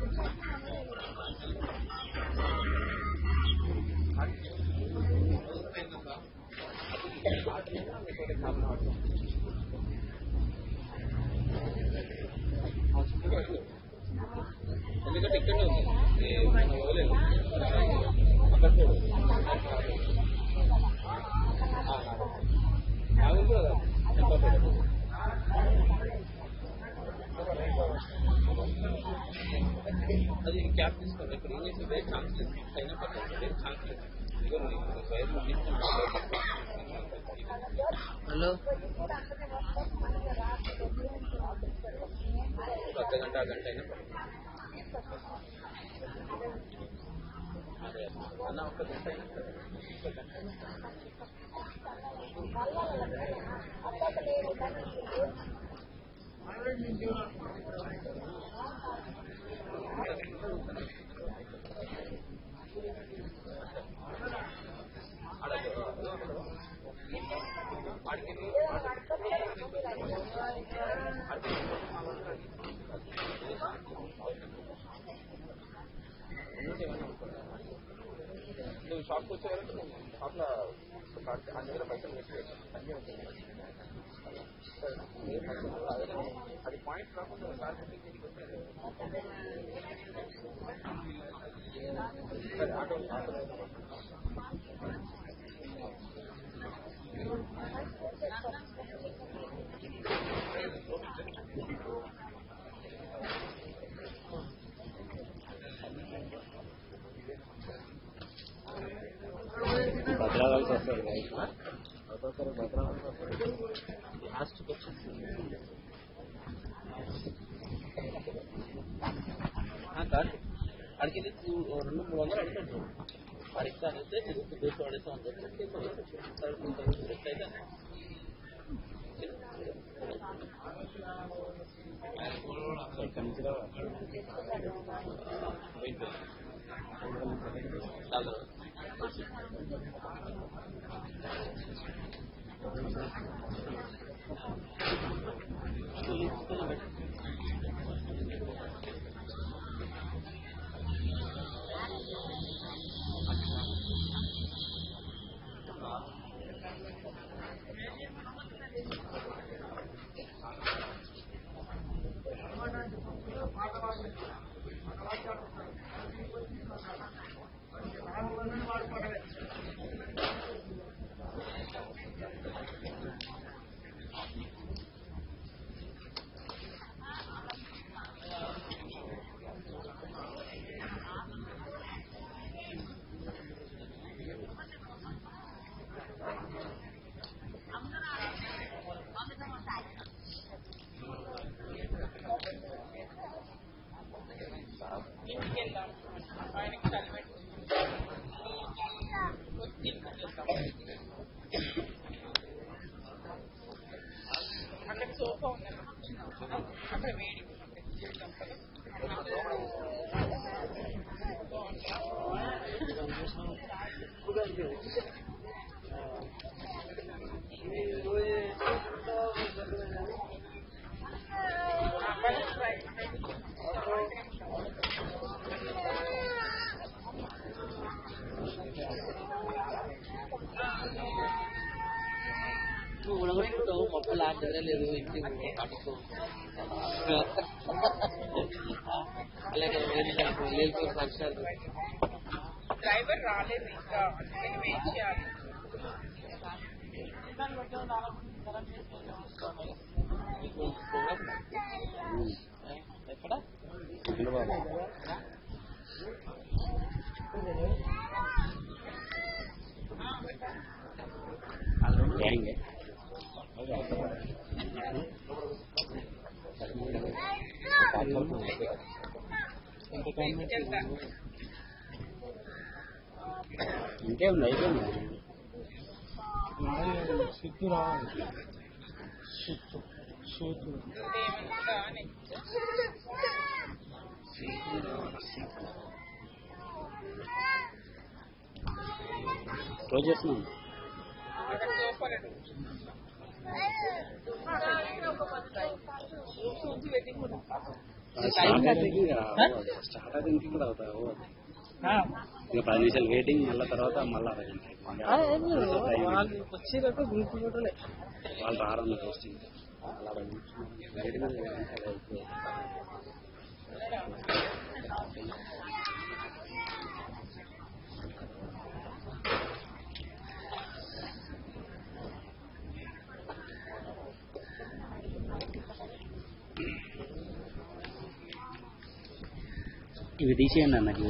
B: ఎందుకంటే ఇక్కడనే ఉంది వదిలేదు అక్కడ చూడు
H: అది క్యాప్ తీసుకోండి. ఇక్కడ ఏం చేసి వేరే ఛాన్స్ లేదు. అయినా పర్లేదు, ఛాన్స్ లేదు. హలో
B: అర్ధగంట ఆ గంట అయినా
H: అదే అన్న ఒక గంట అయినా
B: నువ్వు షాప్కి వచ్చేవారంటే షాప్లో అన్ని దగ్గర పైసలు పెట్టి అది పాయింట్ కాకుండా సరే ఆటో
H: భద్రావాల్సి వస్తాడు ఒక్కొక్కరు భద్రావాల్సి వస్తాడు. లాస్ట్కి వచ్చేసి కాదు అడిగి 200-300 అడిగాడు. పరీక్ష అడిగితే తిరుగుతూ దూసు పడేస్తా ఉంటుంది. అయితే ఎక్కడి నుంచి
C: అక్కడ సోఫా ఉంది అక్కడ వేడి
H: ఉడగొట్టుకుంటావు మొక్కలు ఆడదే లేదు ఇంటికి పట్టుకో అలాగే లేదు పక్షాలు
C: డ్రైవర్ రాలేదు ఇంకా అందుకని వెయిట్ చేయాలి.
H: ఎక్కడ ఇంకేముంది అయిపోయింది
D: సిత్తు రావాలి సూత్తు
H: రోజు చేస్తున్నాను. స్టార్ట్ అయితే కూడా అవుతాయి ఇక 10 నిమిషాలు వెయిటింగ్, మళ్ళీ తర్వాత మళ్ళీ అరగంట
D: వచ్చేటప్పుడు గ్రూప్ ఫోటోలే
H: వాళ్ళు రారన్న పోస్టింగ్ అలా వెయిటింగ్. ఇవి తీసేయండి అన్నకి.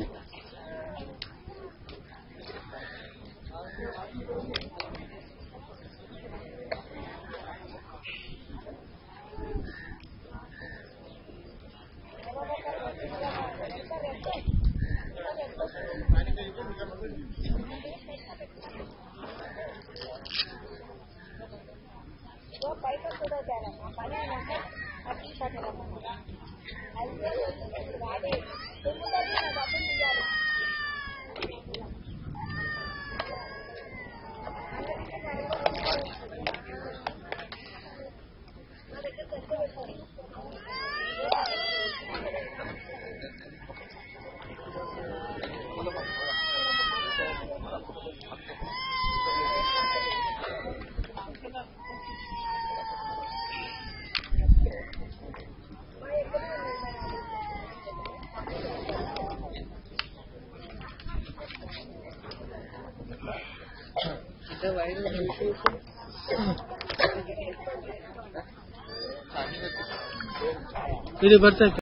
D: ఇది బర్త్